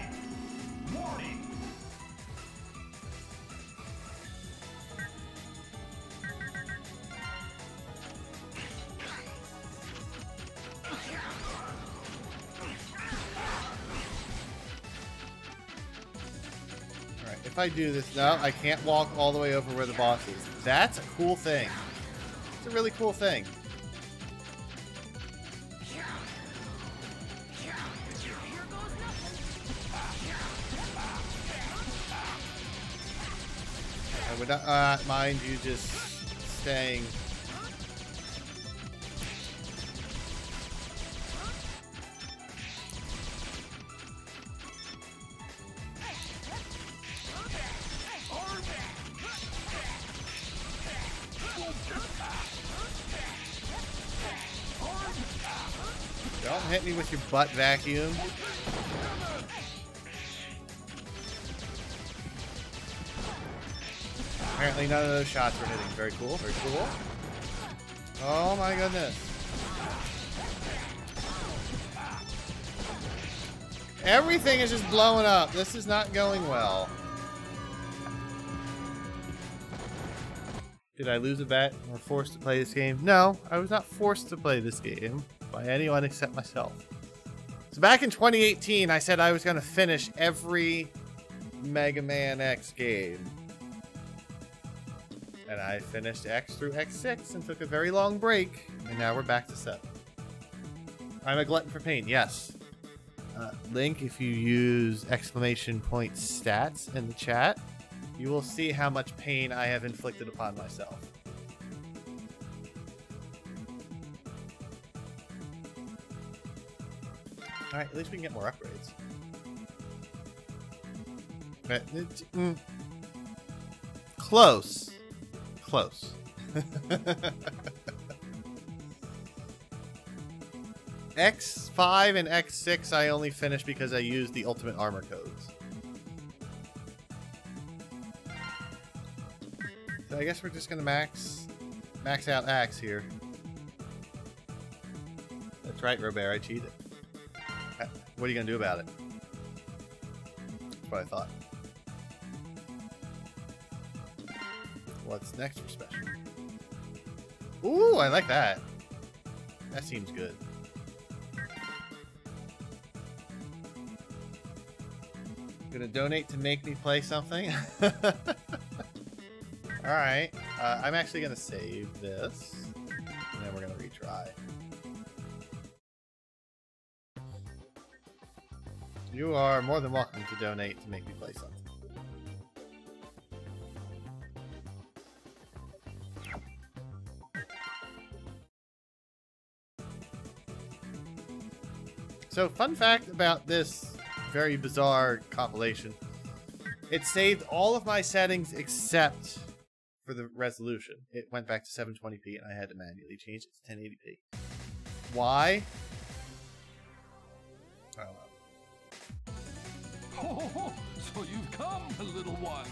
If I do this, no, I can't walk all the way over where the boss is. That's a cool thing. It's a really cool thing. I would not mind you just staying. Don't hit me with your butt vacuum. Apparently none of those shots were hitting. Very cool, very cool. Oh my goodness. Everything is just blowing up. This is not going well. Did I lose a bet or forced to play this game? No, I was not forced to play this game by anyone except myself. So back in 2018, I said I was going to finish every Mega Man X game. And I finished X through X6 and took a very long break, and now we're back to 7. I'm a glutton for pain, yes. Link, if you use exclamation point stats in the chat, you will see how much pain I have inflicted upon myself. Alright, at least we can get more upgrades. But, close. Close. X5 and X6 I only finished because I used the ultimate armor codes. So I guess we're just gonna max out Axe here. That's right, Robert, I cheated. What are you gonna do about it? That's what I thought. What's next for special? Ooh, I like that. That seems good. Gonna donate to make me play something? Alright. I'm actually gonna save this. And then we're gonna retry. You are more than welcome to donate to make me play something. So, fun fact about this very bizarre compilation. It saved all of my settings except for the resolution. It went back to 720p and I had to manually change it to 1080p. Why? I don't know. Oh, so you've come, little one.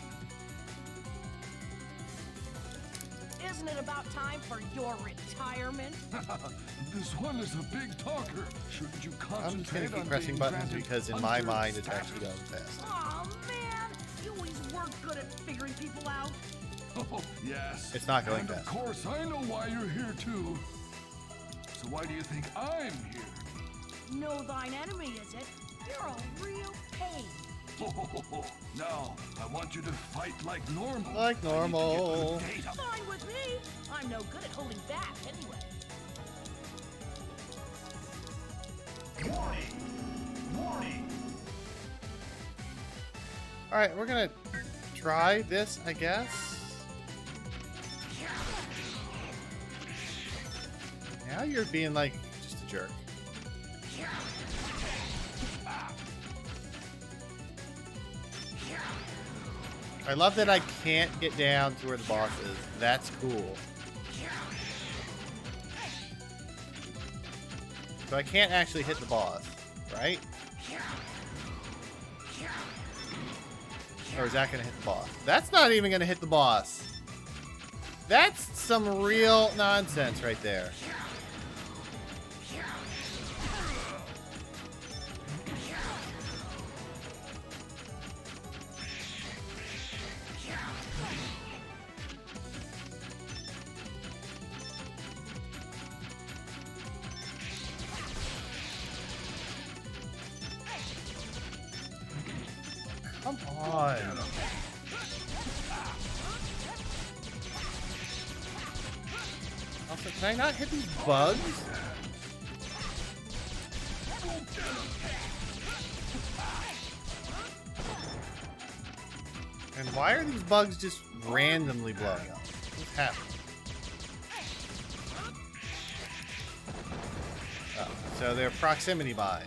Isn't it about time for your retirement? This one is a big talker. Shouldn't you I'm just gonna concentrate keep on pressing being buttons granted because in my hunter mind it's status? actually going fast. Aw, man! You always were good at figuring people out. Oh, yes. It's not going and fast. Of course, I know why you're here too. So why do you think I'm here? Know thine enemy, is it? You're a real pain. Now, I want you to fight like normal. Like normal. I need to get good data. Fine with me. I'm no good at holding back, anyway. Warning! Alright, we're gonna try this, I guess. Now you're being like just a jerk. I love that I can't get down to where the boss is. That's cool. So I can't actually hit the boss, right? Or is that going to hit the boss? That's not even going to hit the boss. That's some real nonsense right there. Come on. Also, can I not hit these bugs? And why are these bugs just randomly blowing up? What's happening? Oh, so they're proximity mines.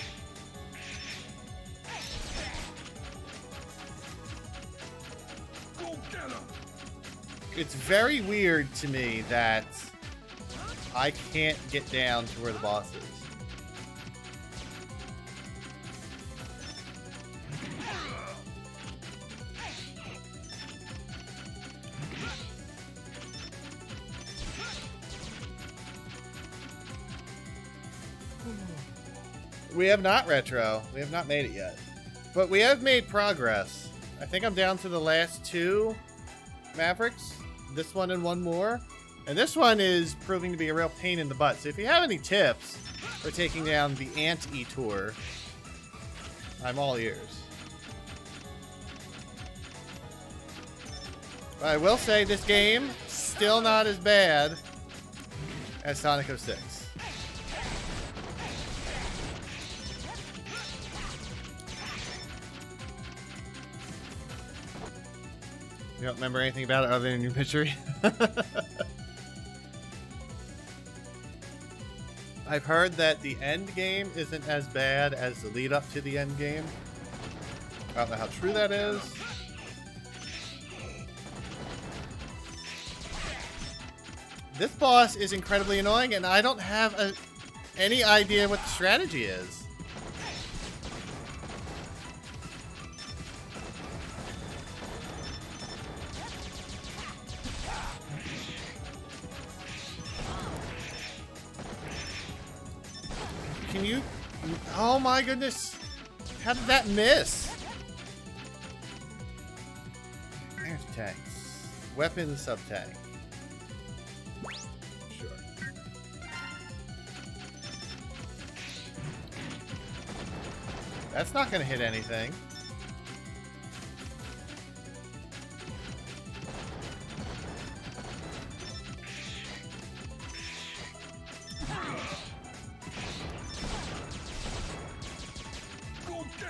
It's very weird to me that I can't get down to where the boss is. We have not retro. We have not made it yet. But we have made progress. I think I'm down to the last two Mavericks. This one and one more. And this one is proving to be a real pain in the butt. So if you have any tips for taking down the Ant-Eater, I'm all ears. But I will say this game, still not as bad as Sonic 06. You don't remember anything about it other than your picture? I've heard that the end game isn't as bad as the lead up to the end game. I don't know how true that is. This boss is incredibly annoying and I don't have any idea what the strategy is. Can you... Oh my goodness. How did that miss? There's tanks. Weapon sub-tank. Sure. That's not going to hit anything.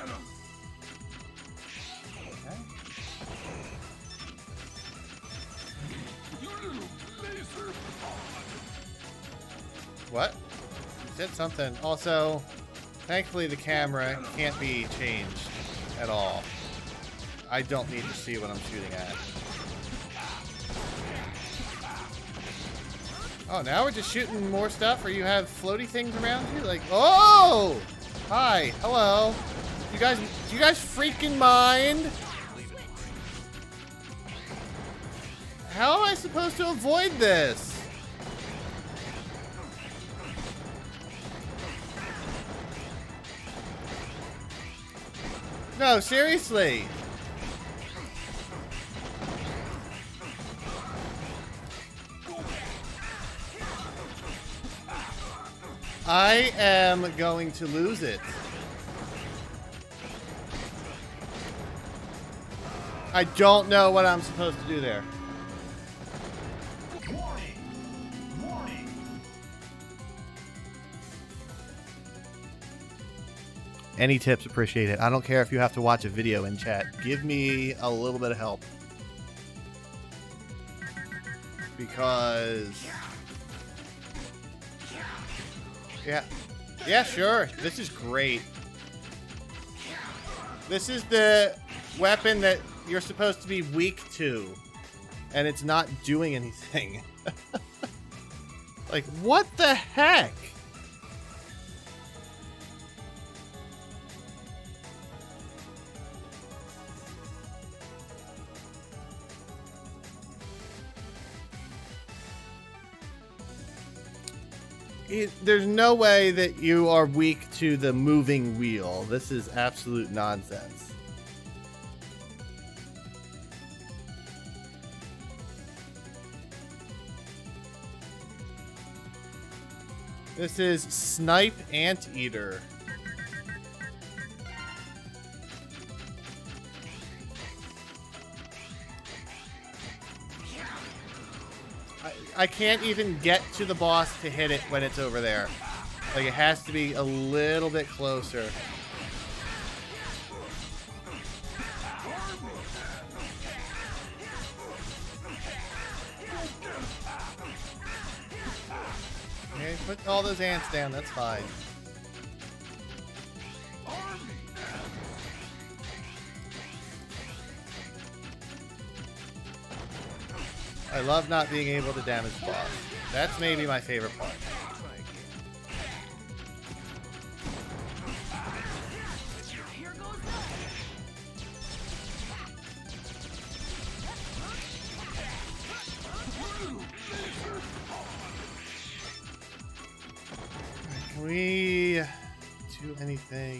Okay. What? You said something. Also, thankfully the camera can't be changed at all. I don't need to see what I'm shooting at. Oh, now we're just shooting more stuff, or you have floaty things around you? Like, oh! Hi, hello. Do you guys freaking mind? How am I supposed to avoid this? No, seriously. I am going to lose it. I don't know what I'm supposed to do there. Any tips appreciated. I don't care if you have to watch a video in chat. Give me a little bit of help. Because... Yeah, sure. This is great. This is the weapon that you're supposed to be weak to. And it's not doing anything. Like, what the heck? There's no way that you are weak to the moving wheel. This is absolute nonsense. This is Snipe Anteater. I can't even get to the boss to hit it when it's over there. Like, it has to be a little bit closer. Okay, put all those ants down, that's fine. I love not being able to damage the boss. That's maybe my favorite part. Can we do anything?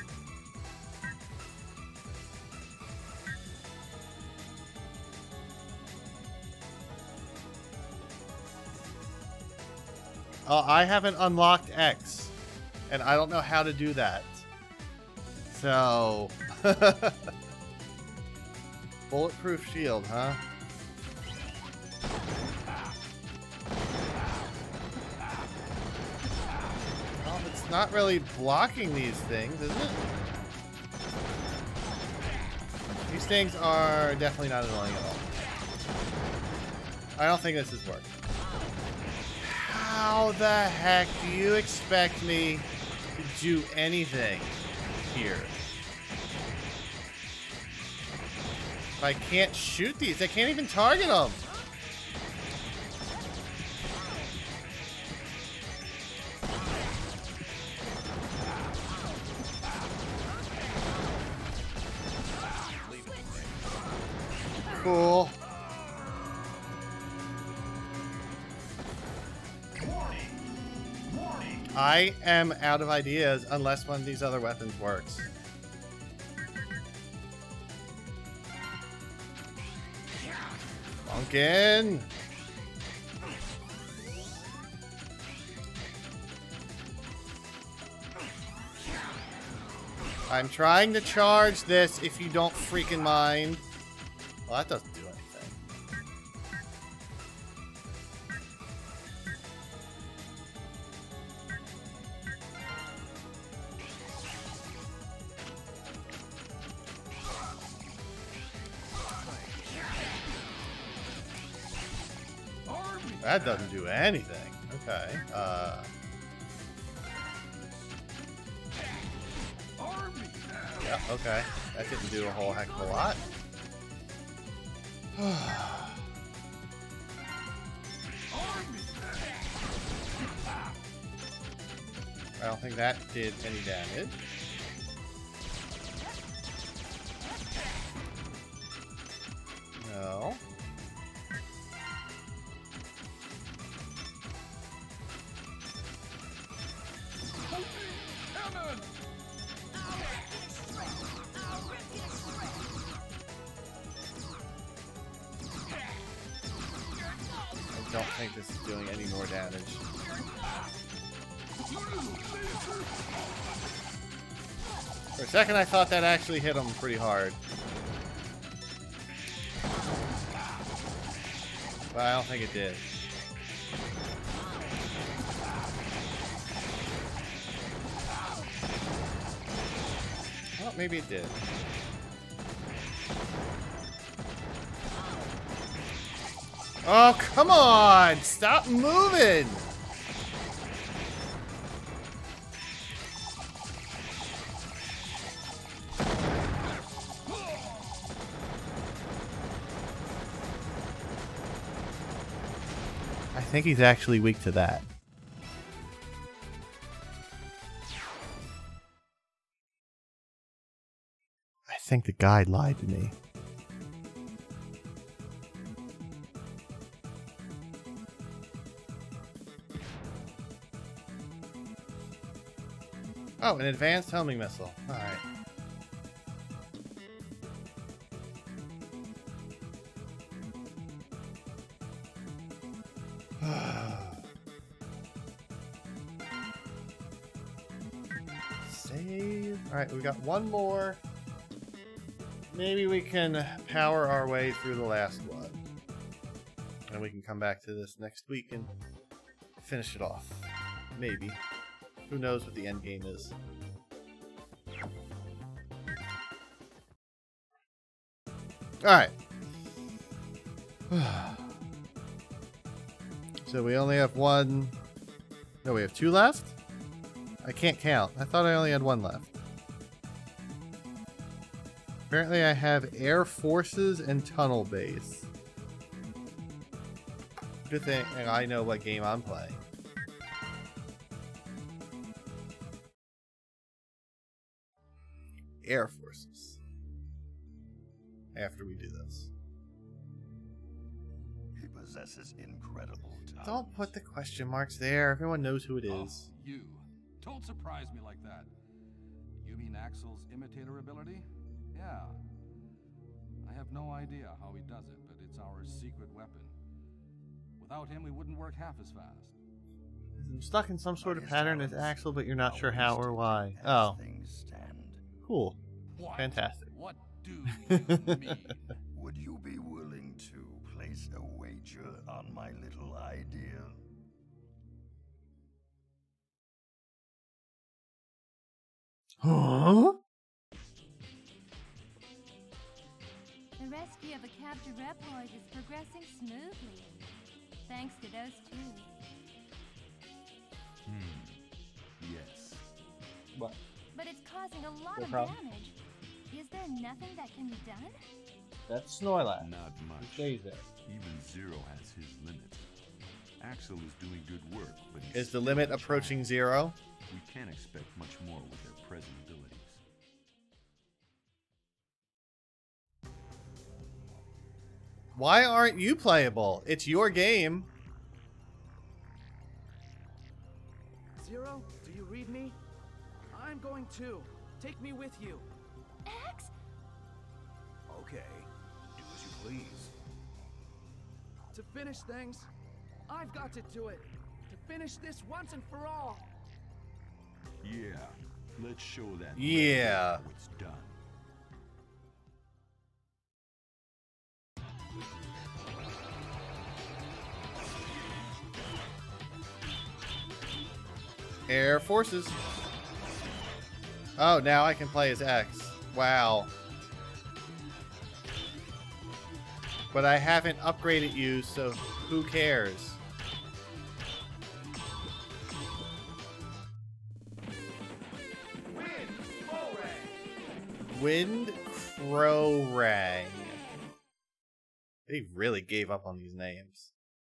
Oh, I haven't unlocked X, and I don't know how to do that. So, bulletproof shield, huh? Well, it's not really blocking these things, is it? These things are definitely not annoying at all. I don't think this is working. How the heck do you expect me to do anything here? If I can't shoot these, I can't even target them. Cool. I am out of ideas unless one of these other weapons works. Pumpkin! I'm trying to charge this if you don't freaking mind. Well, that doesn't do anything. That doesn't do anything. Okay. Yeah, okay. That didn't do a whole heck of a lot. I don't think that did any damage. No. I don't think this is doing any more damage. For a second, I thought that actually hit him pretty hard. But I don't think it did. Well, maybe it did. Oh, come on! Stop moving! I think he's actually weak to that. I think the guide lied to me. Oh, an advanced homing missile. Alright. Save. Alright, we got one more. Maybe we can power our way through the last one. And we can come back to this next week and finish it off. Maybe. Who knows what the end game is. Alright. So we only have one... No, we have two left? I can't count. I thought I only had one left. Apparently I have Air Forces and Tunnel Base. Good thing I know what game I'm playing. Air Forces. After we do this. He possesses incredible talent. Don't put the question marks there. Everyone knows who it is. Oh, you. Don't surprise me like that. You mean Axel's imitator ability? Yeah. I have no idea how he does it, but it's our secret weapon. Without him, we wouldn't work half as fast. I'm stuck in some sort of pattern as Axel, but you're not sure how or why. Oh. Cool. What? Fantastic. What do you mean? Would you be willing to place a wager on my little idea? Huh? The rescue of a captured reploid is progressing smoothly. Thanks to those two. Yes. What? But it's causing a lot No of problem. damage. Is there nothing that can be done? That's Snorlax. Not much. Stays there. Even Zero has his limits. Axel is doing good work, but he's Is the still limit a approaching child. zero? We can't expect much more with their present abilities. Why aren't you playable? It's your game. Zero, do you read me? I'm going too. Take me with you. X? Okay, do as you please. To finish things, I've got to do it. To finish this once and for all. Yeah, let's show that. Yeah. how it's done. Air Forces. Oh, now I can play as X. Wow. But I haven't upgraded you, so who cares? Wind Crow Rang. They really gave up on these names.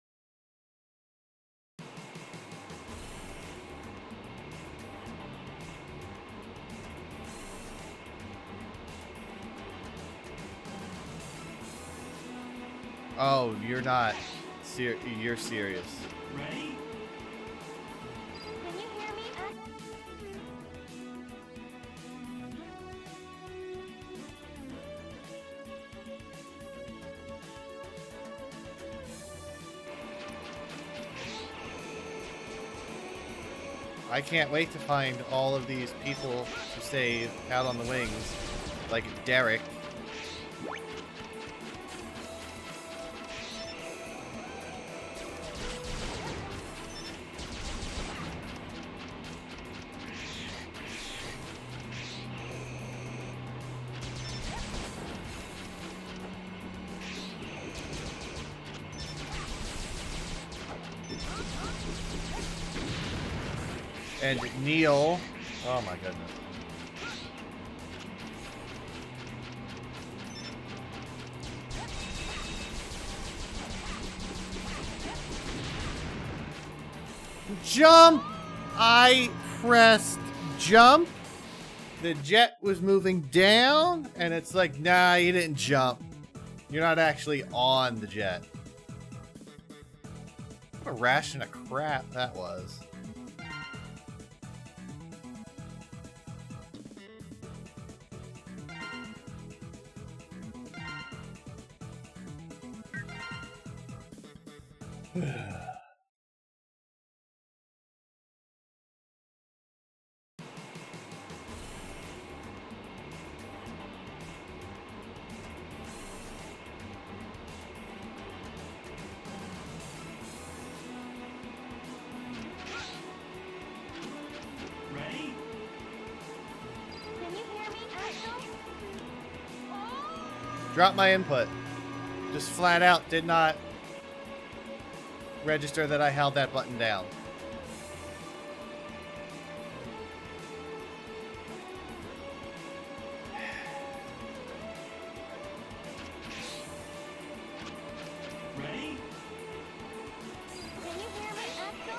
Oh, you're not. You're serious. Ready? Can you hear me? I can't wait to find all of these people to save out on the wings, like Derek. And Neil. Oh my goodness. Jump! I pressed jump. The jet was moving down, and it's like, nah, you didn't jump. You're not actually on the jet. What a ration of crap that was. Ready? Can you hear me, Axel? Drop my input. Just flat out did not register that I held that button down. Ready? Can you hear me, Axel?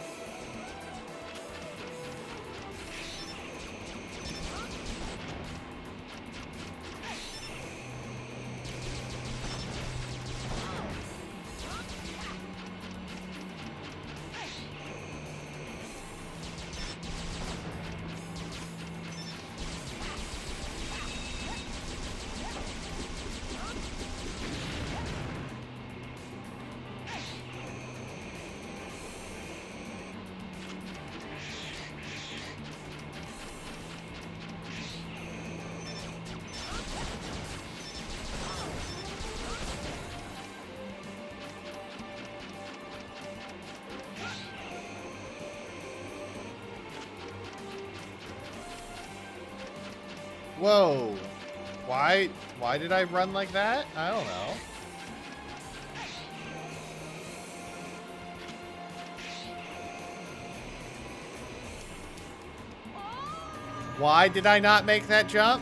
Whoa. Why did I run like that? I don't know. Why did I not make that jump?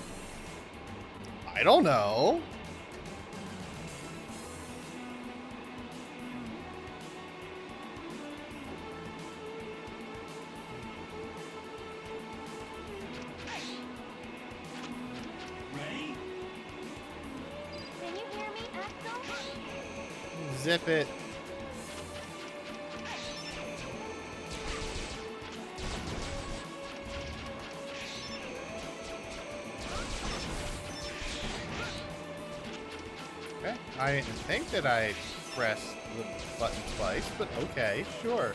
I don't know. Ready? Can you hear me, Axel? Zip it. Okay. I didn't think that I pressed the button twice, but okay, sure.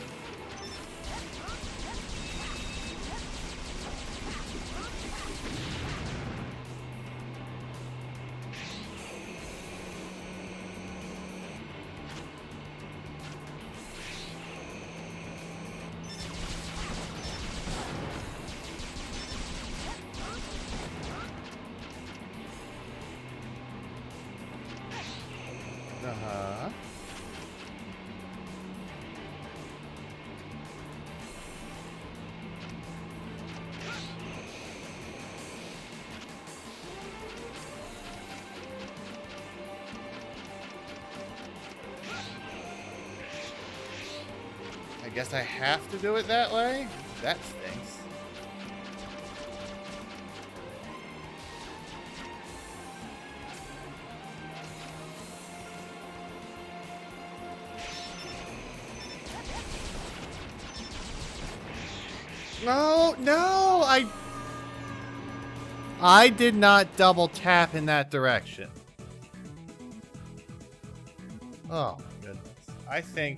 Uh-huh. guess I have to do it that way? That stinks. No, no, I did not double tap in that direction. Oh my goodness. I think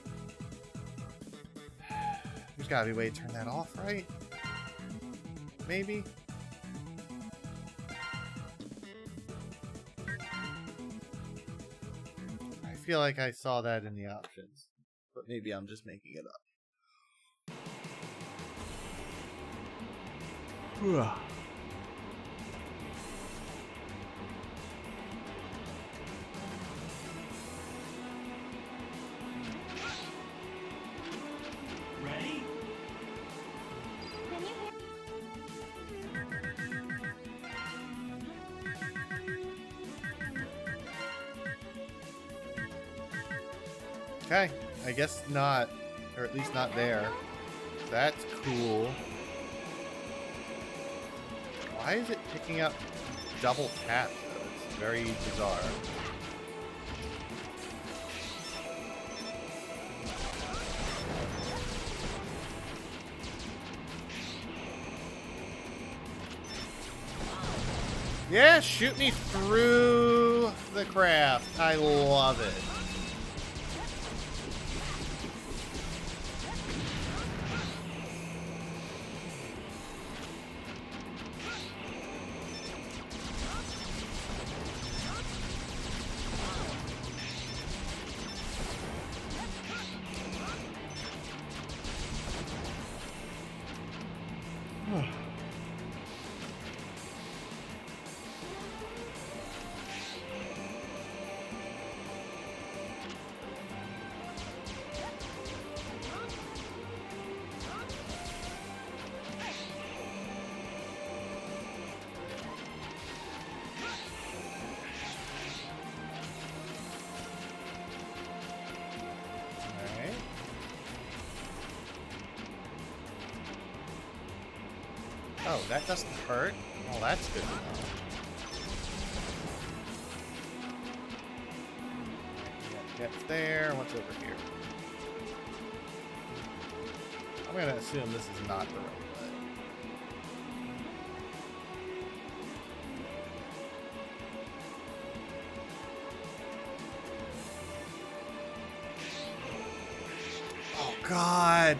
there's gotta be a way to turn that off, right? Maybe? I feel like I saw that in the options, but maybe I'm just making it up. Ready? Okay, I guess not, or at least not there. That's cool. Why is it picking up double tap though? It's very bizarre. Yeah, shoot me through the craft. I love it. Oh, that doesn't hurt? Well, that's good to know. Get there. What's over here? I'm going to assume this is not the right way. Oh, God.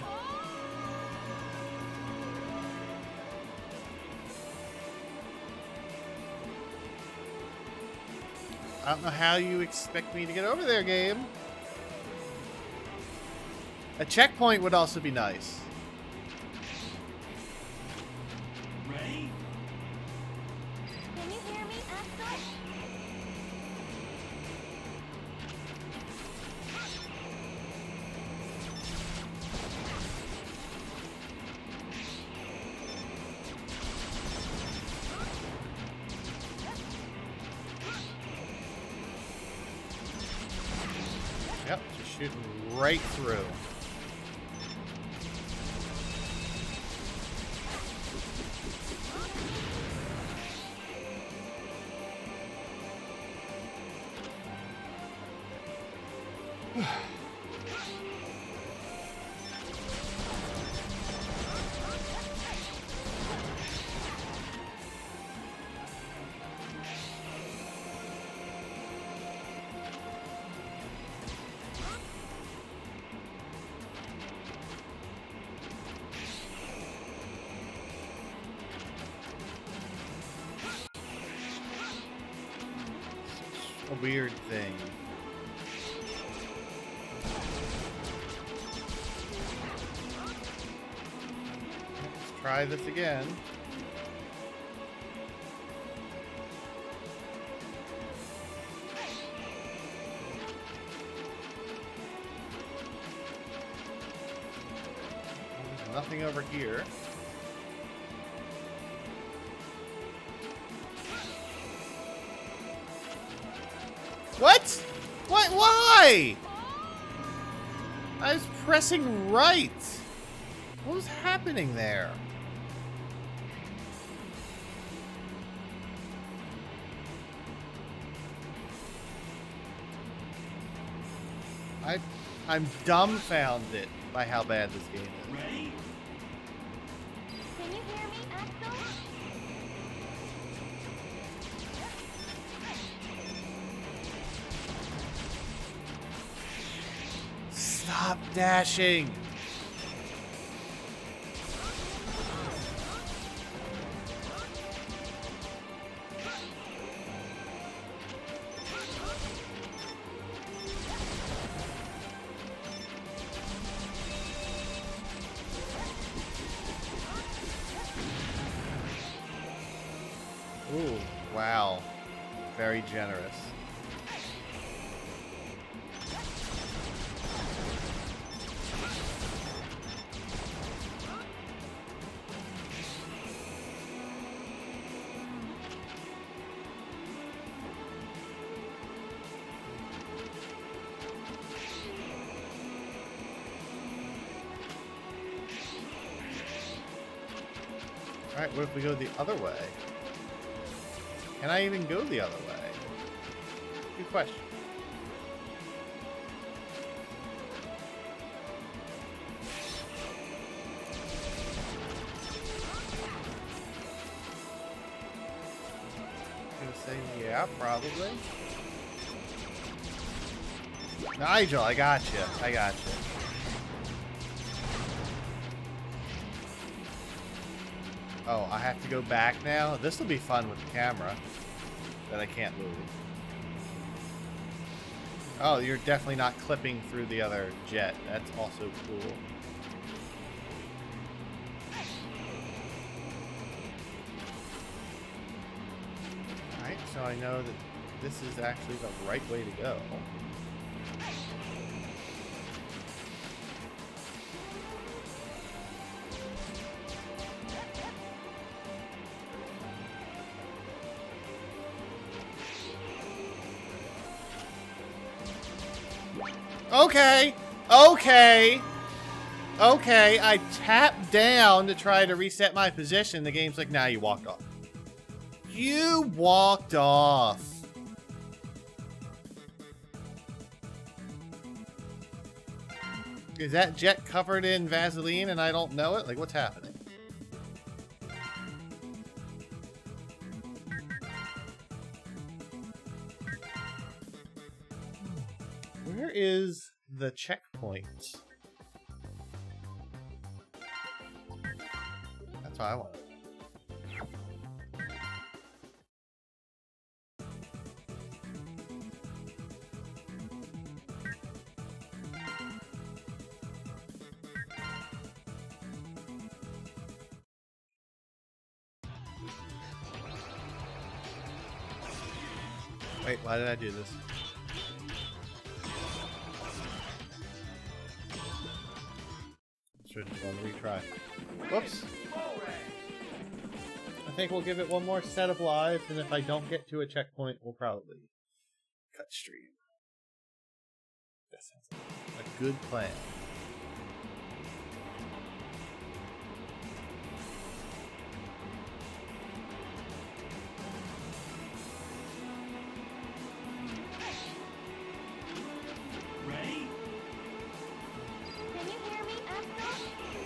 I don't know how you expect me to get over there, game. A checkpoint would also be nice. Ready? Can you hear me, Axel? Yep, just shooting right through. A weird thing. Let's try this again. There's nothing over here. What? What? Why? I was pressing right. What was happening there? I'm dumbfounded by how bad this game is. Ready? Can you hear me, Axel? Stop dashing. Ooh, wow. Very generous. Alright, what if we go the other way? Can I even go the other way? Good question. I'm gonna say, yeah, probably. Nigel, I got you. I got you. Oh, I have to go back now? This will be fun with the camera. That I can't move. Oh, you're definitely not clipping through the other jet. That's also cool. Alright, so I know that this is actually the right way to go. Okay, okay, okay, I tapped down to try to reset my position. The game's like, nah, you walked off. You walked off. Is that jet covered in Vaseline and I don't know it? Like, what's happening? Where is the checkpoint? That's what I want. Wait, why did I do this? Should just want to retry. Whoops. I think we'll give it one more set of lives, and if I don't get to a checkpoint, we'll probably cut stream. That sounds like a good plan. Ready? Can you hear me, Axel?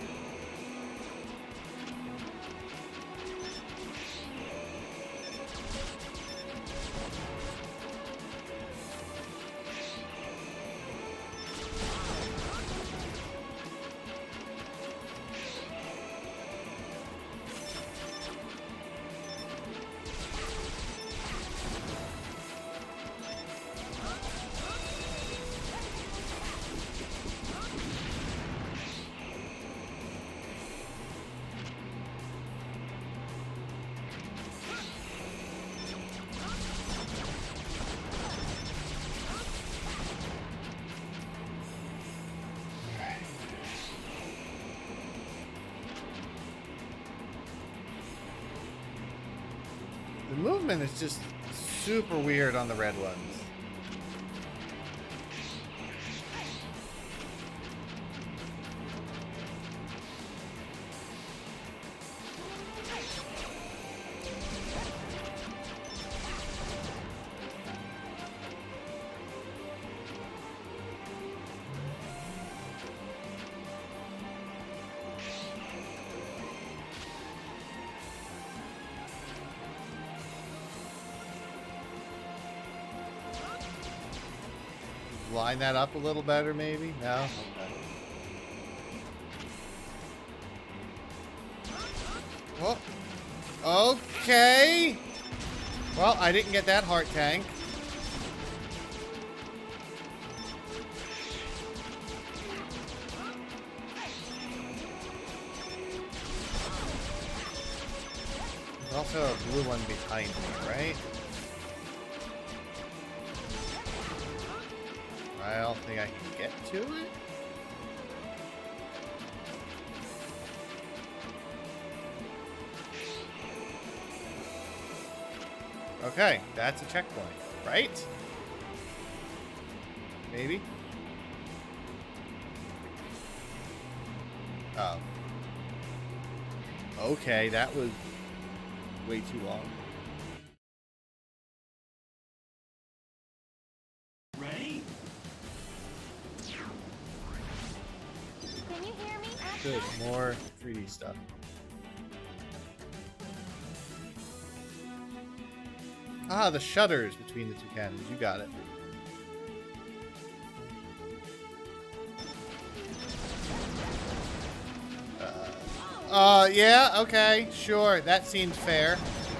The movement is just super weird on the red ones. line that up a little better, maybe? No? Okay. Well, okay. Well, I didn't get that heart tank. There's also a blue one behind me, right? I don't think I can get to it. Okay, that's a checkpoint, right? Maybe? Oh. Okay, that was way too long. Ready? Can you hear me? Good, more 3D stuff. Ah, the shutters between the two cannons. You got it. Yeah, okay, sure. That seems fair.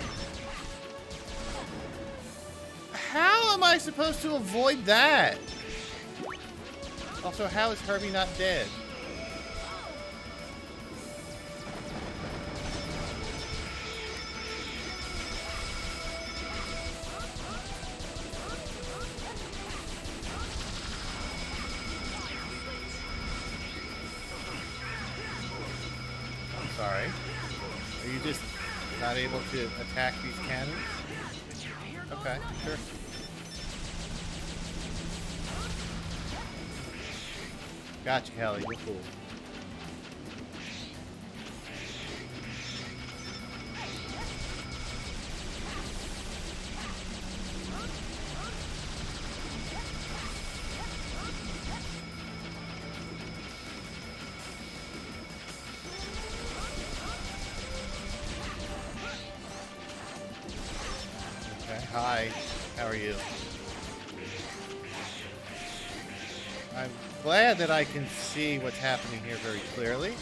How am I supposed to avoid that? Also, how is Herbie not dead? Sorry. Are you just not able to attack these cannons? Okay, sure. Gotcha, Kelly. You're cool. Hi, how are you? I'm glad that I can see what's happening here very clearly.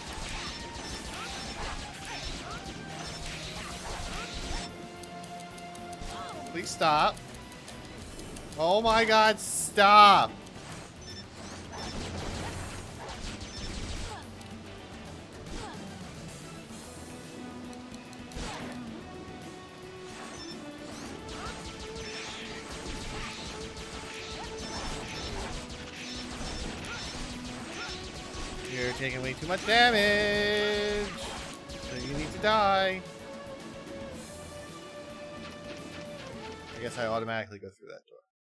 Please stop. Oh my god, stop! You're taking way too much damage, so you need to die. I guess I automatically go through that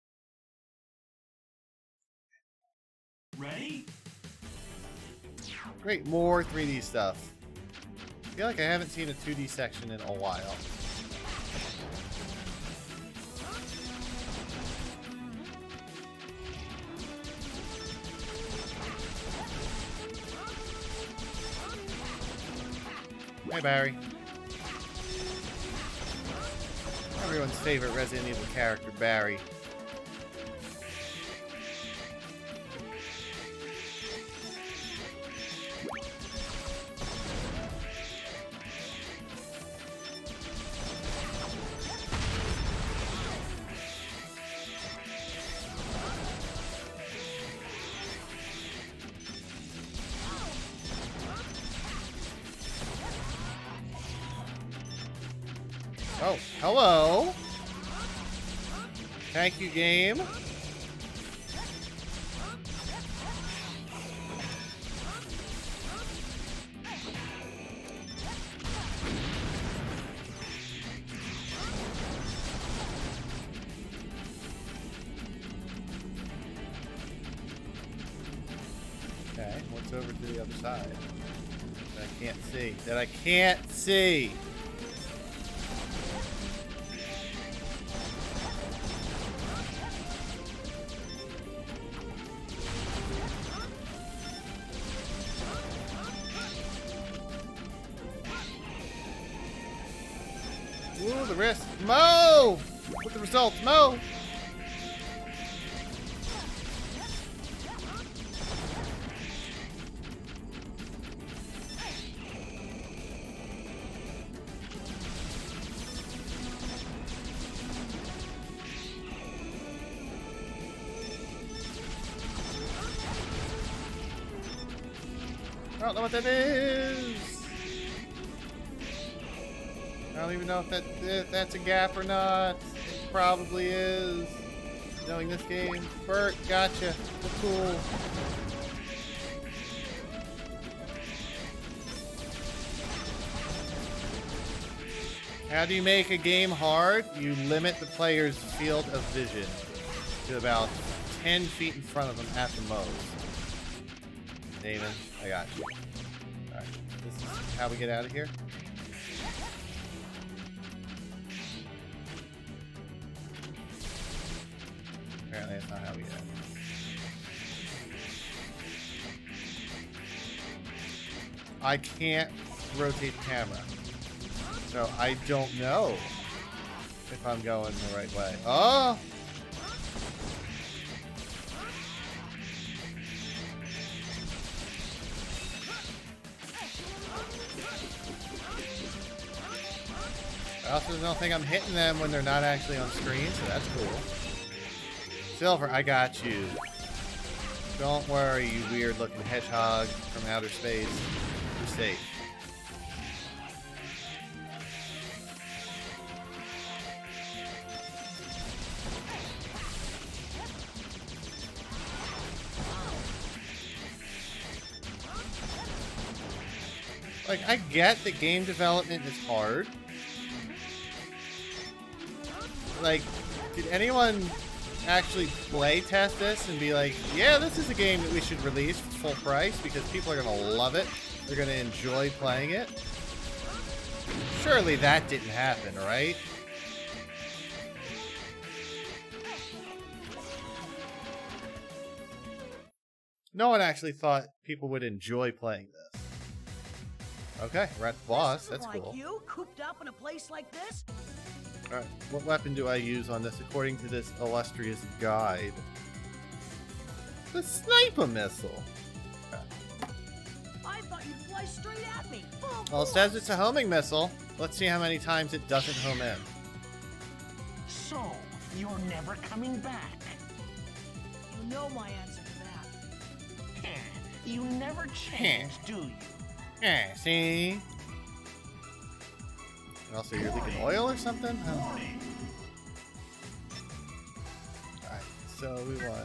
door. Ready? Great, more 3D stuff. I feel like I haven't seen a 2D section in a while. Hi, Barry. Everyone's favorite Resident Evil character, Barry. Oh, hello. Thank you, game. Okay, what's over to the other side? That I can't see. That I can't see. Ooh, the wrist. Mo! With the results, Mo! I don't know what that is. I don't even know if that's a gap or not. It probably is. Knowing this game. Bert, gotcha. Cool. How do you make a game hard? You limit the player's field of vision to about 10 feet in front of them at the most. Damon, I got you. Alright, this is how we get out of here. Apparently that's not how we get out. I can't rotate the camera. So I don't know if I'm going the right way. Oh! I also don't think I'm hitting them when they're not actually on screen, so that's cool. Silver, I got you. Don't worry, you weird-looking hedgehog from outer space. You're safe. Like, I get that game development is hard. Like, did anyone actually play test this and be like, yeah, this is a game that we should release full price because people are going to love it. They're going to enjoy playing it. Surely that didn't happen, right? No one actually thought people would enjoy playing this. Okay, we're at the boss. That's like cool. You cooped up in a place like this? Alright, what weapon do I use on this according to this illustrious guide? The sniper missile. Okay. I thought you'd fly straight at me. Well, it says it's a homing missile. Let's see how many times it doesn't home in. So, you're never coming back. You know my answer to that. You never change, do you? Yeah, see? And also, you're leaking oil or something? Oh. Alright, so we want...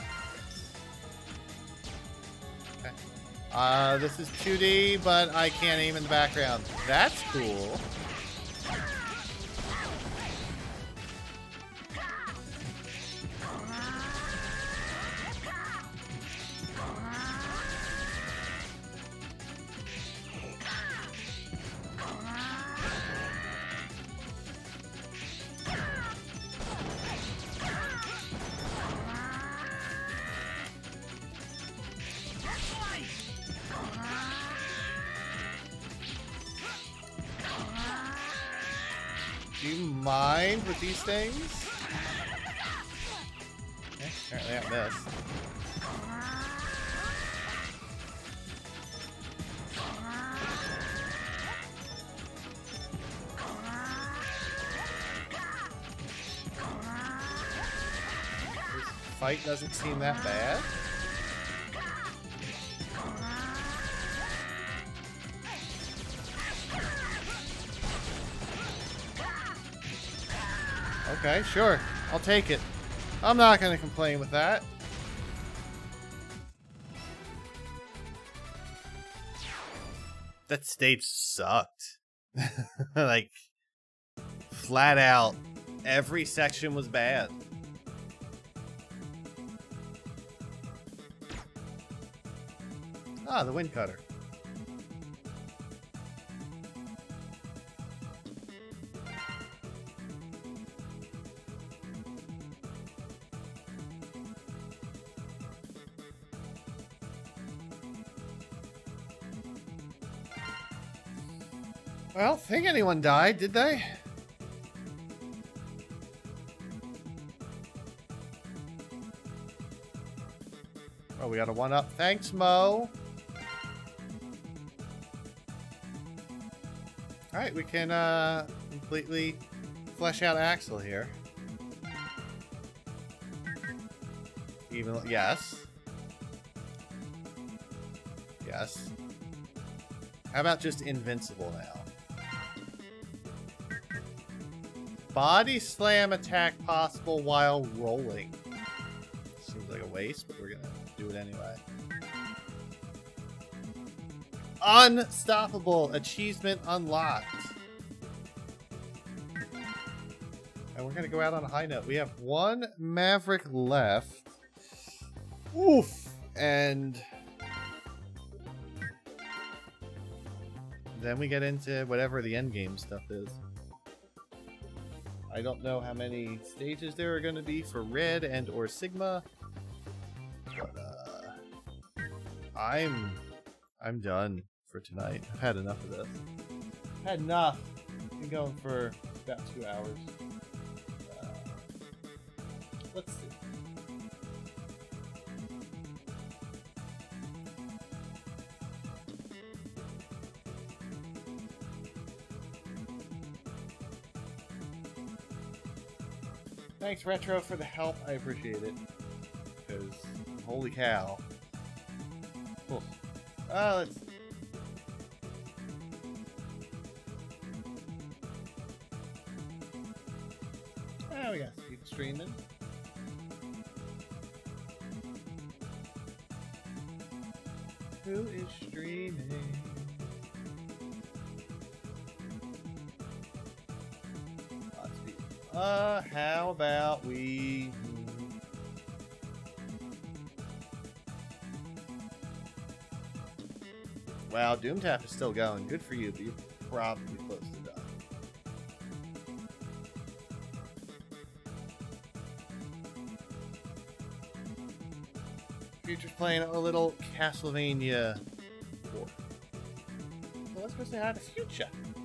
Okay. This is 2D, but I can't aim in the background. That's cool. Do you mind with these things? Okay, apparently I missed. This fight doesn't seem that bad. Okay, sure. I'll take it. I'm not going to complain with that. That stage sucked. Like, flat out, every section was bad. Ah, the wind cutter. I don't think anyone died, did they? Oh, we got a 1-up. Thanks, Mo. Alright, we can completely flesh out Axel here. Even, yes. Yes. How about just invincible now? Body slam attack possible while rolling. Seems like a waste, but we're gonna do it anyway. Unstoppable achievement unlocked. And we're gonna go out on a high note. We have one Maverick left. Oof! And then we get into whatever the end game stuff is. I don't know how many stages there are going to be for Red and or Sigma, but I'm done for tonight. I've had enough of this. Had enough. Been going for about 2 hours. Let's see. Thanks, Retro, for the help. I appreciate it. Because, holy cow. Cool. Let's... we got to keep streaming. Who is streaming? How about we... Wow, Doomtap is still going. Good for you, but you're probably close to done. Future's playing a little Castlevania 4. So let's go say hi to Future.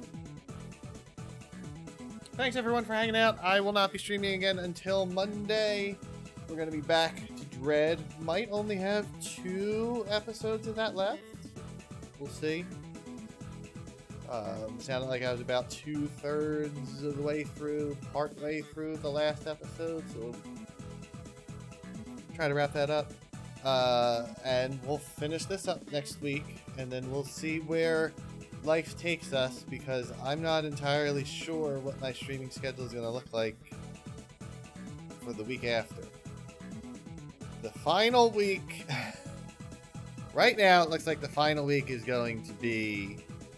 Thanks everyone for hanging out. I will not be streaming again until Monday. We're going to be back to Dread. Might only have 2 episodes of that left. We'll see. Sounded like I was about 2/3 of the way through, part way through the last episode, so we'll try to wrap that up. And we'll finish this up next week, and then we'll see where life takes us, because I'm not entirely sure what my streaming schedule is going to look like for the week after. The final week... Right now, it looks like the final week is going to be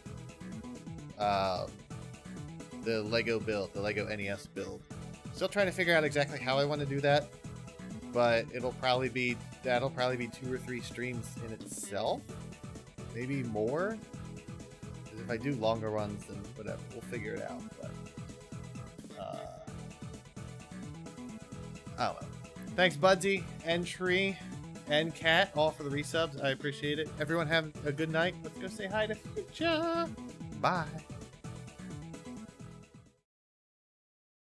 the Lego build, the Lego NES build. Still trying to figure out exactly how I want to do that, but that'll probably be 2 or 3 streams in itself, maybe more. Because if I do longer runs, then whatever, we'll figure it out. But I don't know. Thanks, Budsy and Tree and Cat, all for the resubs. I appreciate it. Everyone have a good night. Let's go say hi to Future. Bye.